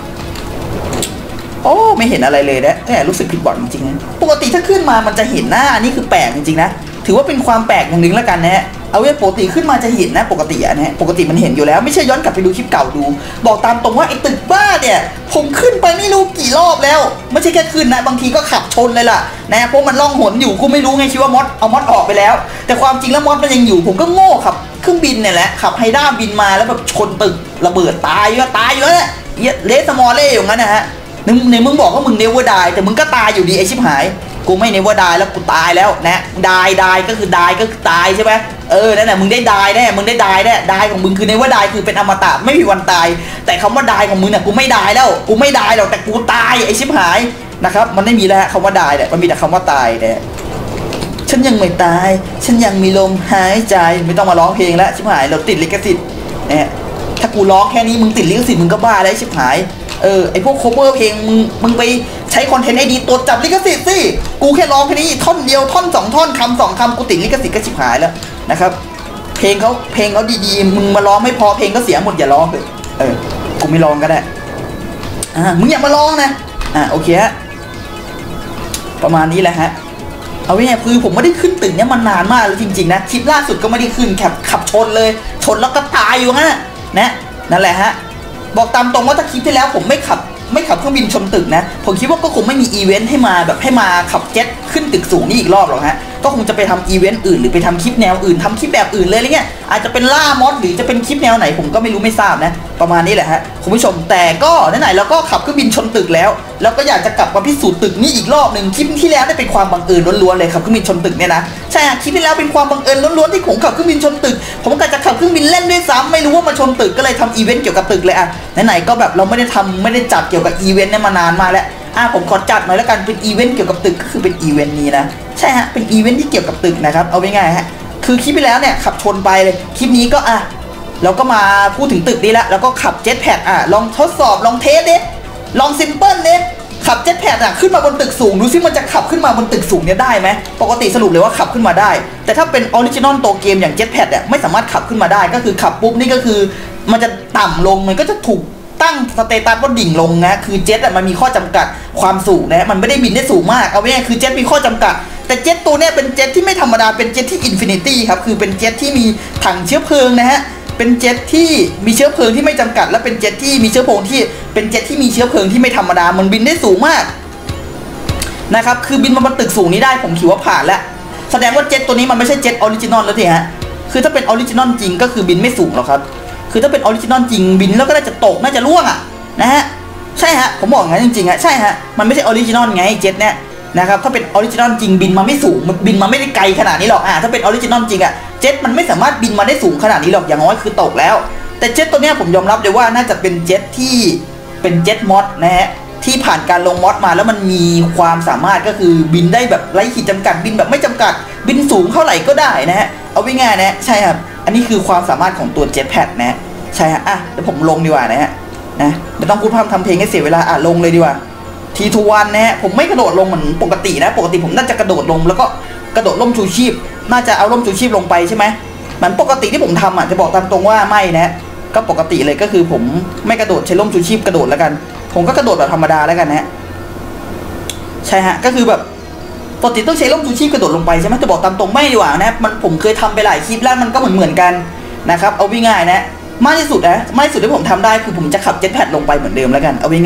โอ้ไม่เห็นอะไรเลยนะแต่รู้สึกผิดหวังจริงๆนะปกติถ้าขึ้นมามันจะเห็นหน้าอันนี้คือแปลกจริงๆนะถือว่าเป็นความแปลกอย่างหนึ่งแล้วกันนะฮะเอาไว้ปกติขึ้นมาจะเห็นนะปกติอะนะฮะปกติมันเห็นอยู่แล้วไม่ใช่ย้อนกลับไปดูคลิปเก่าดูบอกตามตรงว่าไอ้ตึกบ้าเนี่ยผมขึ้นไปไม่รู้กี่รอบแล้วไม่ใช่แค่ขึ้นนะบางทีก็ขับชนเลยล่ะนะเพราะมันล่องหนอยู่กูไม่รู้ไงคิดว่ามอสเอามอสออกไปแล้วแต่ความจริงแล้วมอสมันยังอยู่ผมก็โง่ขับเครื่องบินเนี่ยแหละขับไฮด้าบินมาแล้วแบบชนตึกระเบิดตายก็ตายอยู่แล้วเนี่ยเลสมอลเล่อย่างนั้นนะฮะในมึงบอกว่ามึงเนเวอร์ไดแต่มึงก็ตายอยู่ดีไอชิบหายกูไม่เนเวอร์ไดแล้วกูตายแล้วนะดายดายก็คือดายก็คือตายใช่ไหมเออนั่นแหละมึงได้ดายแน่มึงได้ดายแน่ดายของมึงคือเนเวอร์ไดคือเป็นอมตะไม่มีวันตายแต่คำว่าดายของมึงเนี่ยกูไม่ดายแล้วกูไม่ดายหรอกแต่กูตายไอชิบหายนะครับมันไม่มีแล้วคำว่าดายเนี่ยมันมีแต่คำว่าตายเนี่ยฉันยังไม่ตายฉันยังมีลมหายใจไม่ต้องมาร้องเพลงแล้วชิบหายเราติดลิขสิทธิ์เนี่ยถ้ากูร้องแค่นี้มึงติดลิขสิทธิ์มึงก็บ้าแล้วชิบหายเออไอพวกโคเวอร์เพลงมึงมึงไปใช้คอนเทนต์ไอดีตัวจับลิขสิทธิ์สิกูแค่ร้องแค่นี้ท่อนเดียวท่อนสองท่อนคำสองคำกูติดลิขสิทธิ์ก็ชิบหายแล้วนะครับเพลงเขาเพลงเขาดีๆมึงมาร้องไม่พอเพลงก็เสียหมดอย่าร้องเลยเออกูไม่ร้องก็ได้อ่ามึงอย่ามาร้องนะอ่าโอเคฮะประมาณนี้แหละฮะเอาไว้ไงคือผมไม่ได้ขึ้นตึกเนี้ยมานานมากแล้วจริงๆนะคลิปล่าสุดก็ไม่ได้ขึ้นขับขับชนเลยชนแล้วก็ตายอยู่งั้นนะนะนั่นแหละฮะบอกตามตรงว่าถ้าคลิปที่แล้วผมไม่ขับไม่ขับเครื่องบินชนตึกนะผมคิดว่าก็คงไม่มีอีเวนต์ให้มาแบบให้มาขับเจ็ตขึ้นตึกสูงนี่อีกรอบหรอกฮะก็คงจะไปทำอีเวนต์อื่นหรือไปทำคลิปแนวอื่นทำคลิปแบบอื่นเลยอะไรเงี้ยอาจจะเป็นล่ามอสหรือจะเป็นคลิปแนวไหนผมก็ไม่รู้ไม่ทราบนะประมาณนี้แหละฮะคุณผู้ชมแต่ก็ไหนๆเราก็ขับเครื่องบินชนตึกแล้วแล้วก็อยากจะกลับมาพิสูจน์ตึกนี้อีกรอบหนึ่งคลิปที่แล้วได้เป็นความบังเอิญล้วนๆเลยขับเครื่องบินชนตึกเนี่ยนะใช่คลิปที่แล้วเป็นความบังเอิญล้วนๆที่ผมขับเครื่องบินชนตึกผมก็จะขับเครื่องบินเล่นด้วยซ้ำไม่รู้ว่ามาชนตึกก็เลยทำอีเวนต์เกี่ยวกับตึกเลยอ่ะไหนๆก็แบบเราไม่ได้ทำไม่ได้จัดเกี่ยวกับอีเวนต์เนี่ยมานานมาแล้วอ่ะผมขอจัดหน่อยแล้วกันเป็นอีเวนต์เกี่ยวกับตึกก็คือเป็นอีเวนต์นี้นะใช่ฮะเป็นอีเวนต์ที่เกี่ยวกับตึกนะครับเอาไว้ง่ายฮะคือคลิปที่แล้วเนี่ยขับชนไปเลยคลิปนี้ก็อ่ะเราก็มาพูดถึงตึกนี้แล้วแล้วก็ขับเจ็ตแพดอ่ะลองทดสอบลองเทสดิลองซิมเปิลดิขับเจ็ตแพดอ่ะขึ้นมาบนตึกสูงดูซิมันจะขับขึ้นมาบนตึกสูงเนี่ยได้ไหมปกติสรุปเลยว่าขับขึ้นมาได้แต่ถ้าเป็นออริจินอลตัวเกมอย่างเจ็ตแพดเนี่ยไม่สามารถขับขึ้นมาได้ก็คือขับปุ๊บนี่ก็คือมันจะต่ำลงมันก็จะถูกตั้งสเตตัสว่าดิ่งลงนะคือเจ็ตอ่ะมันมีข้อจำกัดความสูงนะมันไม่ได้บินได้สูงมากเอาไว้คือเจ็ตมีข้อจำกัดแต่เจ็ตตัวเนี้ยเป็นเจ็ตที่ไม่ธรรมดาเป็นเจ็ตที่อินฟินิตี้ครับคือเป็นเจ็ตที่มีถังเชื้อเพลิงนะฮะเป็นเจ็ตที่มีเชื้อเพลิงที่ไม่จำกัดและเป็นเจ็ตที่มีเชื้อเพลิงที่เป็นเจ็ตที่มีเชื้อเพลิงที่ไม่ธรรมดามันบินได้สูงมากนะครับคือบินมาบนตึกสูงนี้ได้ผมคิดว่าผ่านแล้วแสดงว่าเจ็ตตัวนี้มันไม่ใช่เจ็ตออริจินอลแล้วทีฮะคือถ้าเป็นออริจินอลจริงก็คือบินไม่สูงหรอกครับคือถ้าเป็นออริจินอลจริงบินแล้วก็น่าจะตกน่าจะร่วงอ่ะนะฮะใช่ฮะผมบอกงั้นจริงๆอ่ะใช่ฮะมันไม่ใช่ออริจินอลไงเจ็ตเนี่ยนะครับถ้าเป็นออริจินอลจริงบินมาไม่สูงบินมาไม่ได้ไกลขนาดนี้หรอกอ่ะถ้าเป็นออริจินอลจริงอ่ะเจ็ตมันไม่สามารถบินมาได้สูงขนาดนี้หรอกอย่างน้อยคือตกแล้วแต่เจ็ตตัวเนี้ยผมยอมรับเลยว่าน่าจะเป็นเจ็ตที่เป็นเจ็ตมอดนะฮะที่ผ่านการลงมอดมาแล้วมันมีความสามารถก็คือบินได้แบบไร้ขีดจำกัดบินแบบไม่จำกัดบินสูงเท่าไหร่ก็ได้นะฮะเอาไว้ง่ายนะใช่ครับอันนี้คือความสามารถของตัวเจ็ตแพดนะฮะใช่ฮะอ่ะเดี๋ยวผมลงดีกว่านะฮะนะไม่ต้องพูดพร่ำทำเพลงให้เสียเวลาอ่ะลงเลยดีกว่าทีทูวันนะฮะผมไม่กระโดดลงเหมือนปกตินะปกติผมน่าจะกระโดดลงแล้วก็กระโดดล่มชูชีพน่าจะเอาล่มชูชีพลงไปใช่ไหมเหมือนปกติที่ผมทำอ่ะจะบอกตามตรงว่าไม่นะก็ปกติเลยก็คือผมไม่กระโดดใช้ล่มชูชีพกระโดดแล้วกันผมก็กระโดดแบบธรรมดาแล้วกันนะใช่ฮะก็คือแบบปกติต้องใช้ล่มชูชีพกระโดดลงไปใช่ไหมจะบอกตามตรงไม่ดีกว่านะมันผมเคยทำไปหลายคลิปแล้วมันก็เหมือนเหมือนกันนะครับเอาง่ายๆนะมากที่สุดนะมากที่สุดที่ผมทำได้คือผมจะขับเจ็ตแพดลงไปเหมือนเดิมแล้วกันเอาง่าย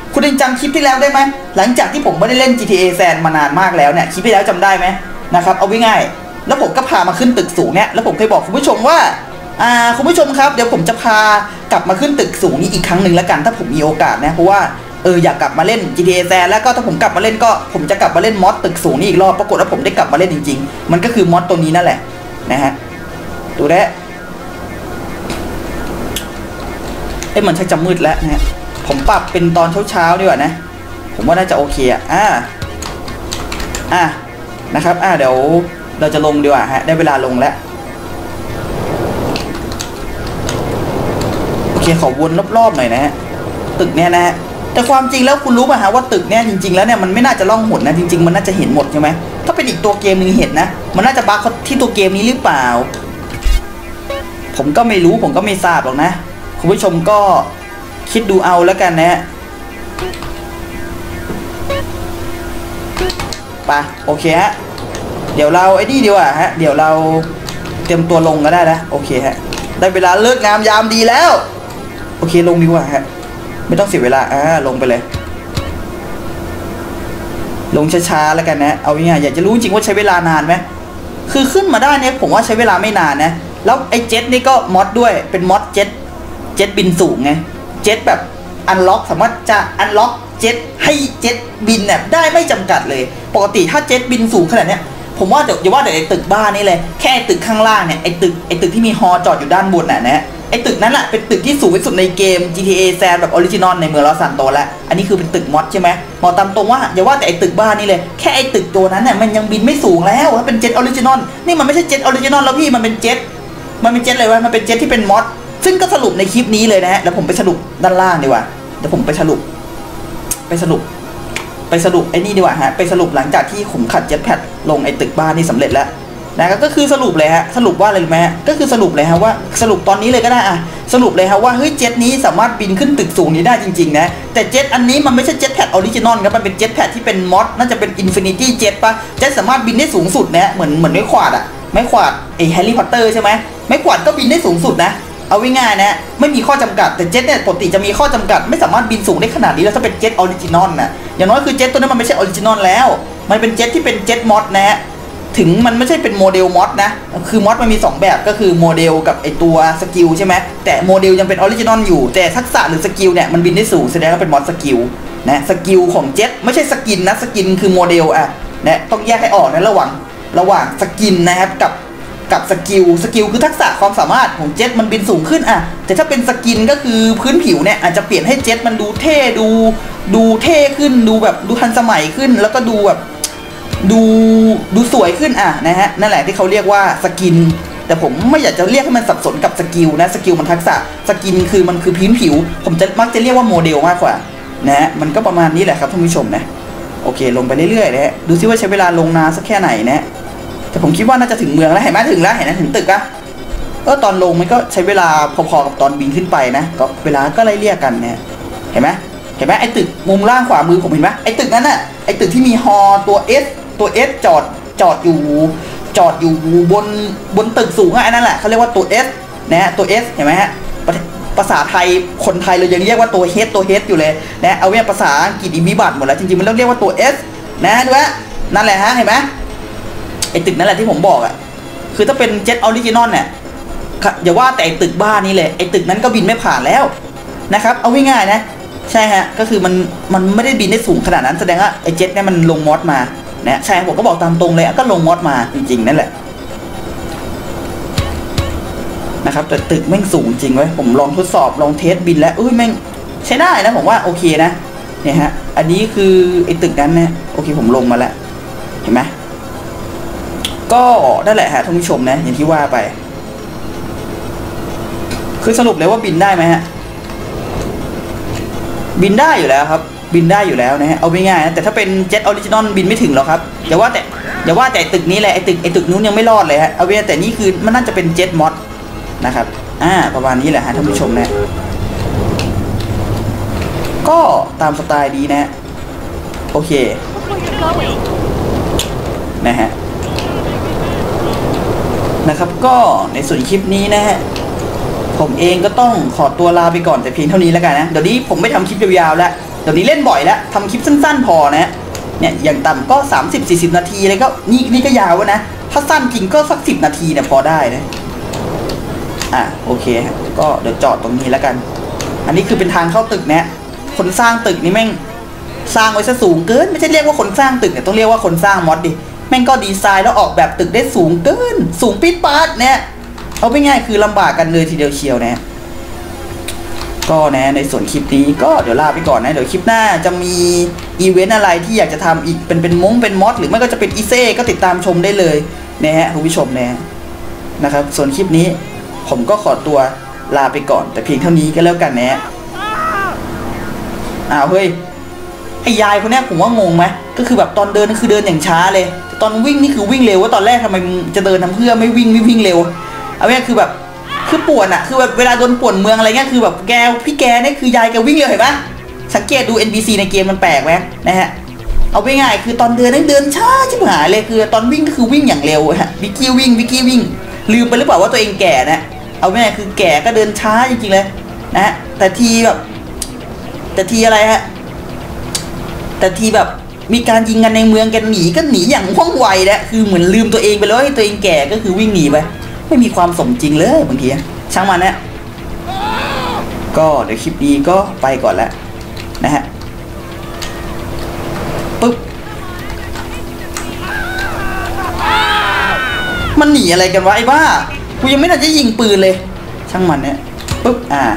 คุณยังจำคลิปที่แล้วได้ไหมหลังจากที่ผมไม่ได้เล่น จี ที เอ San มานานมากแล้วเนี่ยคลิปที่แล้วจำได้ไหมนะครับเอาไว้ง่ายแล้วผมก็พามาขึ้นตึกสูงเนี่ยแล้วผมเคยบอกคุณผู้ชมว่าอ่าคุณผู้ชมครับเดี๋ยวผมจะพากลับมาขึ้นตึกสูงนี้อีกครั้งหนึ่งแล้วกันถ้าผมมีโอกาสนะเพราะว่าเอออยากกลับมาเล่น จี ที เอ San แล้วก็ถ้าผมกลับมาเล่นก็ผมจะกลับมาเล่นมอดตึกสูงนี้อีกรอบปรากฏว่าผมได้กลับมาเล่นจริงๆมันก็คือมอดตัวนี้นั่นแหละนะฮะดูได้เอ้ยมันชักจะมืดแล้วนะฮะผมปรับเป็นตอนเช้าๆดีกว่านะผมว่าน่าจะโอเคอ่ะอ่าอ่ะนะครับอ่าเดี๋ยวเราจะลงดีกว่าฮะได้เวลาลงแล้วโอเคขอวนรอบๆหน่อยนะฮะตึกเนี้ยนะฮะแต่ความจริงแล้วคุณรู้ป่ะฮะว่าตึกเนี้ยจริงๆแล้วเนี่ยมันไม่น่าจะล่องหนนะจริงๆมันน่าจะเห็นหมดใช่ไหมถ้าเป็นอีกตัวเกมนึงเห็นนะมันน่าจะบั๊กที่ตัวเกมนี้หรือเปล่าผมก็ไม่รู้ผมก็ไม่ทราบหรอกนะคุณผู้ชมก็คิดดูเอาแล้วกันนะฮะไปโอเคฮะเดี๋ยวเราไอ้นี่ดีกว่าฮะเดี๋ยวเราเตรียมตัวลงก็ได้นะโอเคฮะได้เวลาเลิกงามยามดีแล้วโอเคลงดีกว่าฮะไม่ต้องเสียเวลาอ่าลงไปเลยลงช้าๆแล้วกันนะเอาง่ายๆอยากจะรู้จริงว่าใช้เวลานานไหมคือขึ้นมาได้เนี่ยผมว่าใช้เวลาไม่นานนะแล้วไอ้เจ็ตนี่ก็มอดด้วยเป็นมอดเจ็ตเจ็ตบินสูงไงเจ็ตแบบอันล็อกสามารถจะอันล็อกเจ็ตให้เจ็ตบินเนี่ยได้ไม่จำกัดเลยปกติถ้าเจ็ตบินสูงขนาดเนี้ยผมว่าเดี๋ยวอย่าว่าแต่ไอ้ตึกบ้านนี่เลยแค่ตึกข้างล่างเนี่ยไอ้ตึกไอ้ตึกที่มีฮอจอดอยู่ด้านบนน่ะนะไอ้ตึกนั้นแหละเป็นตึกที่สูงที่สุดในเกม จี ที เอ San แบบออริจินอลในเมืองลอสซานโตสแล้วอันนี้คือเป็นตึกมอดใช่ไหมบอกตามตรงว่าอย่าว่าแต่ไอ้ตึกบ้านนี่เลยแค่ไอ้ตึกตัวนั้นเนี่ยมันยังบินไม่สูงแล้วถ้าเป็นเจ็ตออริจินอลนี่มันไม่ใช่เจ็ตออริจินอลแล้วพี่มันเป็นเจ็ตมันเป็นเจ็ตอะไรวะมันเป็นเจ็ตที่เป็นมอดซึ่งก็สรุปในคลิปนี้เลยนะฮะแล้วผมไปสรุปด้านล่างดีกว่าเดี๋ยวผมไปสรุปไปสรุปไปสรุปไอ้นี่ดีกว่าฮะไปสรุปหลังจากที่ผมขัดเจ็ตแพดลงไอ้ตึกบ้านนี่สำเร็จแล้วนะก็คือสรุปเลยฮะสรุปว่าอะไรรู้ไหมฮะก็คือสรุปเลยฮะว่าสรุปตอนนี้เลยก็ได้อะสรุปเลยฮะว่าเฮ้ยเจ็ตนี้สามารถบินขึ้นตึกสูงนี้ได้จริงๆนะแต่เจ็ตอันนี้มันไม่ใช่เจ็ตแพดออริจินอลครับมันเป็นเจ็ตแพดที่เป็นมอดน่าจะเป็นอินฟินิตี้เจ็ตปะเจ็ตสามารถบินได้สูงสุดนะเหมือนเหมือนไม้ขวาดอะไม้ขวาดไอ้แฮร์รี่พอตเตอร์ใช่ไหมไม้ขวาดก็บินได้สูงสุดนะเอาง่ายๆนะไม่มีข้อจำกัดแต่เจ็ตเนี่ยปกติจะมีข้อจำกัดไม่สามารถบินสูงได้ขนาดนี้แล้วถ้าเป็นเจ็ตออริจินอลนะอย่างน้อยคือเจ็ตตัวนั้นมันไม่ใช่ออริจินอลแล้วมันเป็นเจ็ตที่เป็นเจ็ตมอดนะฮะถึงมันไม่ใช่เป็นโมเดลมอดนะคือมอดมันมีสองแบบก็คือโมเดลกับไอตัวสกิลใช่ไหมแต่โมเดลยังเป็นออริจินอลอยู่แต่ทักษะหรือสกิลเนี่ยมันบินได้สูงแสดงว่าเป็นมอดสกิลนะสกิลของเจ็ตไม่ใช่สกินนะสกินคือโมเดลอ่ะนะต้องแยกให้ออกนะระหว่างระหว่างสกินนะครับกับกับสกิลสกิลคือทักษะความสามารถของเจ็ตมันบินสูงขึ้นอ่ะแต่ถ้าเป็นสกินก็คือพื้นผิวเนี่ยอาจจะเปลี่ยนให้เจ็ตมันดูเท่ดูดูเท่ขึ้นดูแบบดูทันสมัยขึ้นแล้วก็ดูแบบดูดูสวยขึ้นอ่ะนะฮะนั่นแหละที่เขาเรียกว่าสกินแต่ผมไม่อยากจะเรียกให้มันสับสนกับสกิลนะสกิลมันทักษะสกินคือมันคือพื้นผิวผมจะมักจะเรียกว่าโมเดลมากกว่านะฮะมันก็ประมาณนี้แหละครับท่านผู้ชมนะโอเคลงไปเรื่อยๆนะฮะดูซิว่าใช้เวลาลงนานสักแค่ไหนนะแต่ผมคิดว่าน่าจะถึงเมืองแล้วเห็นไหมถึงแล้วเห็นไหมถึงตึกอะเออตอนลงมันก็ใช้เวลาพอๆกับตอนบินขึ้นไปนะก็เวลาก็ไล่เลี่ยกันเนี่ยเห็นไหมเห็นไหมไอ้ตึกมุมล่างขวามือผมเห็นไหมไอ้ตึกนั้นน่ะไอ้ตึกที่มีฮอตัวเอสตัวเอสจอดจอดอยู่จอดอยู่บนบนตึกสูงอ่ะนั่นแหละเขาเรียกว่าตัวเอสนะฮะตัวเอสเห็นไหมฮะภาษาไทยคนไทยเรายังเรียกว่าตัวเฮดตัวเฮดอยู่เลยนะเอาเนี่ยภาษาอังกฤษอิมิบัตหมดแล้วจริงๆมันต้องเรียกว่าตัวเอสนะดูฮะนั่นแหละฮะเห็นไหมไอ้ตึกนั่นแหละที่ผมบอกอ่ะคือถ้าเป็นเจ็ตออริจินอลเนี่ยอย่าว่าแต่ตึกบ้านนี่เลยไอ้ตึกนั้นก็บินไม่ผ่านแล้วนะครับเอาง่ายๆนะใช่ฮะก็คือมันมันไม่ได้บินได้สูงขนาดนั้นแสดงว่าไอ้เจ็ตเนี่ยมันลงมอดมานะใช่ผมก็บอกตามตรงเลยก็ลงมอดมาจริงๆนั่นแหละนะครับแต่ตึกแม่งสูงจริงเว้ยผมลองทดสอบลองเทสบินแล้วเอ้ยแม่งใช้ได้นะผมว่าโอเคนะเนี่ยฮะอันนี้คือไอ้ตึกนั้นเนี่ยโอเคผมลงมาแล้วเห็นไหมก็นั่นแหละฮะท่านผู้ชมนะอย่างที่ว่าไปคือสรุปเลยว่าบินได้ไหมฮะบินได้อยู่แล้วครับบินได้อยู่แล้วนะฮะเอาง่ายๆนะแต่ถ้าเป็นเจ็ตออริจินอลบินไม่ถึงหรอกครับอย่าว่าแต่อย่าว่าแต่ตึกนี้แหละไอ้ตึกไอ้ตึกนู้นยังไม่รอดเลยฮะเอาไว้แต่นี่คือมันน่าจะเป็นเจ็ตมอดนะครับอ่าประมาณนี้แหละฮะท่านผู้ชมนะก็ตามสไตล์ดีนะโอเคนะฮะนะครับก็ในส่วนคลิปนี้นะฮะผมเองก็ต้องขอตัวลาไปก่อนแต่เพียงเท่านี้แล้วกันนะเดี๋ยวนี้ผมไม่ทำคลิปยาวๆแล้วดี๋ยวนี้เล่นบ่อยแล้วทำคลิปสั้นๆพอนะเนี่ยอย่างต่ำก็ สามสิบสี่สิบ นาทีเลยก็นี่นี่ก็ยาวนะถ้าสั้นจริงก็สักสิบนาทีเนี่ยพอได้นะอ่ะโอเคก็เดี๋ยวจอดตรงนี้แล้วกันอันนี้คือเป็นทางเข้าตึกนะคนสร้างตึกนี่แม่งสร้างไว้ซะสูงเกินไม่ใช่เรียกว่าคนสร้างตึกเนี่ยต้องเรียกว่าคนสร้างมอดดิแม่งก็ดีไซน์แล้วออกแบบตึกได้สูงเกินสูงปิดปาดเนี่ยเอาไม่ง่ายคือลำบากกันเลยทีเดียวเชียวนะก็นะในส่วนคลิปนี้ก็เดี๋ยวลาไปก่อนนะเดี๋ยวคลิปหน้าจะมีอีเวนต์อะไรที่อยากจะทำอีกเป็นเป็นมงเป็นมอดหรือไม่ก็จะเป็นอีเซ่ก็ติดตามชมได้เลยนะฮะคุณผู้ชมนะนะครับส่วนคลิปนี้ผมก็ขอตัวลาไปก่อนแต่เพียงเท่านี้ก็แล้วกันนะอ้าวเฮ้ยไอ้ยายคนนี้ผมว่างงไหมก็คือแบบตอนเดินคือเดินอย่างช้าเลยตอนวิ่งนี่คือวิ่งเร็วว่าตอนแรกทำไมจะเดินทำเพื่อไม่วิ่งไม่วิ่งเร็วเอาง่ายคือแบบคือป่วนอะคือแบบเวลาโดนป่วนเมืองอะไรเงี้ยคือแบบแกพี่แกนี่คือยายแกวิ่งเร็วเห็นปะสังเกตดู เอ็น พี ซี ในเกมมันแปลกไหมนะฮะเอาไปง่ายคือตอนเดินนั่เดินช้าชิบหายเลยคือตอนวิ่งก็คือวิ่งอย่างเร็วฮะวิกกี้วิ่งวิกกี้วิ่งลืมไปหรือเปล่าว่าตัวเองแก่นะเอาไม่ง่ายคือแก่ก็เดินช้าจริงๆเลยนะฮะแต่ทีแบบแต่ทีอะไรฮะแต่ทีแบบมีการยิงกันในเมืองกันหนีก็หนีอย่างว่องไวแล้วคือเหมือนลืมตัวเองไปแล้วให้ตัวเองแก่ก็คือวิ่งหนีไปไม่มีความสมจริงเลยบางทีช่างมันนะก็เดี๋ยวคลิปนี้ก็ไปก่อนแล้วนะฮะปึ๊บมันหนีอะไรกันวะไอ้บ้ากูยังไม่ทันจะยิงปืนเลยช่างมันเนี่ยปึ๊บอ่า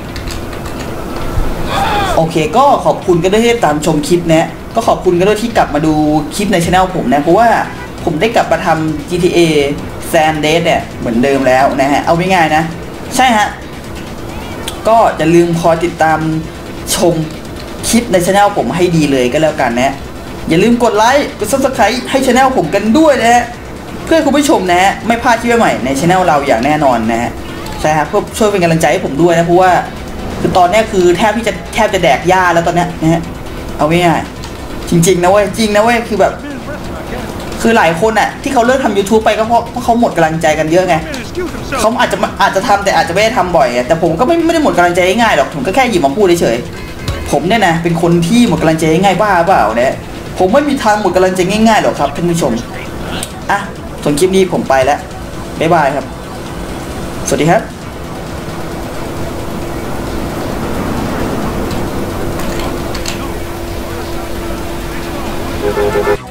โอเคก็ขอบคุณกันด้วยที่ตามชมคลิปนะก็ขอบคุณกันด้วยที่กลับมาดูคลิปในช่องผมนะเพราะว่าผมได้กลับมาทำ จี ที เอ San Andreas เนี่ยเหมือนเดิมแล้วนะฮะเอาง่ายๆนะใช่ฮะก็อย่าลืมคอยติดตามชมคลิปในช่องผมให้ดีเลยก็แล้วกันนะอย่าลืมกดไลค์กด ซับสไครบ์ ให้ช่องผมกันด้วยนะฮะเพื่อคุณผู้ชมนะฮะไม่พลาดคลิปใหม่ในช่องเราอย่างแน่นอนนะฮะใช่ครับเพื่อช่วยเป็นกำลังใจให้ผมด้วยนะเพราะว่าคือตอนนี้คือแทบที่จะแทบจะแดกหญ้าแล้วตอนนี้นะฮะเอาง่ายๆจริงๆนะเว้ยจริงนะเว้ยคือแบบคือหลายคนอ่ะที่เขาเลิกทำ YouTube ไปก็เพราะเพราะเขาหมดกำลังใจกันเยอะไงเขาอาจจะอาจจะทำแต่อาจจะไม่ได้ทำบ่อยแต่ผมก็ไม่ไม่ได้หมดกำลังใจง่ายหรอกผมก็แค่หยิบมาพูดเฉยๆผมเนี่ยนะเป็นคนที่หมดกำลังใจง่ายบ้าเปล่าเนี่ยผมไม่มีทางหมดกำลังใจง่ายๆหรอกครับท่านผู้ชมอ่ะส่วนคลิปนี้ผมไปแล้วบ๊ายบายครับสวัสดีครับ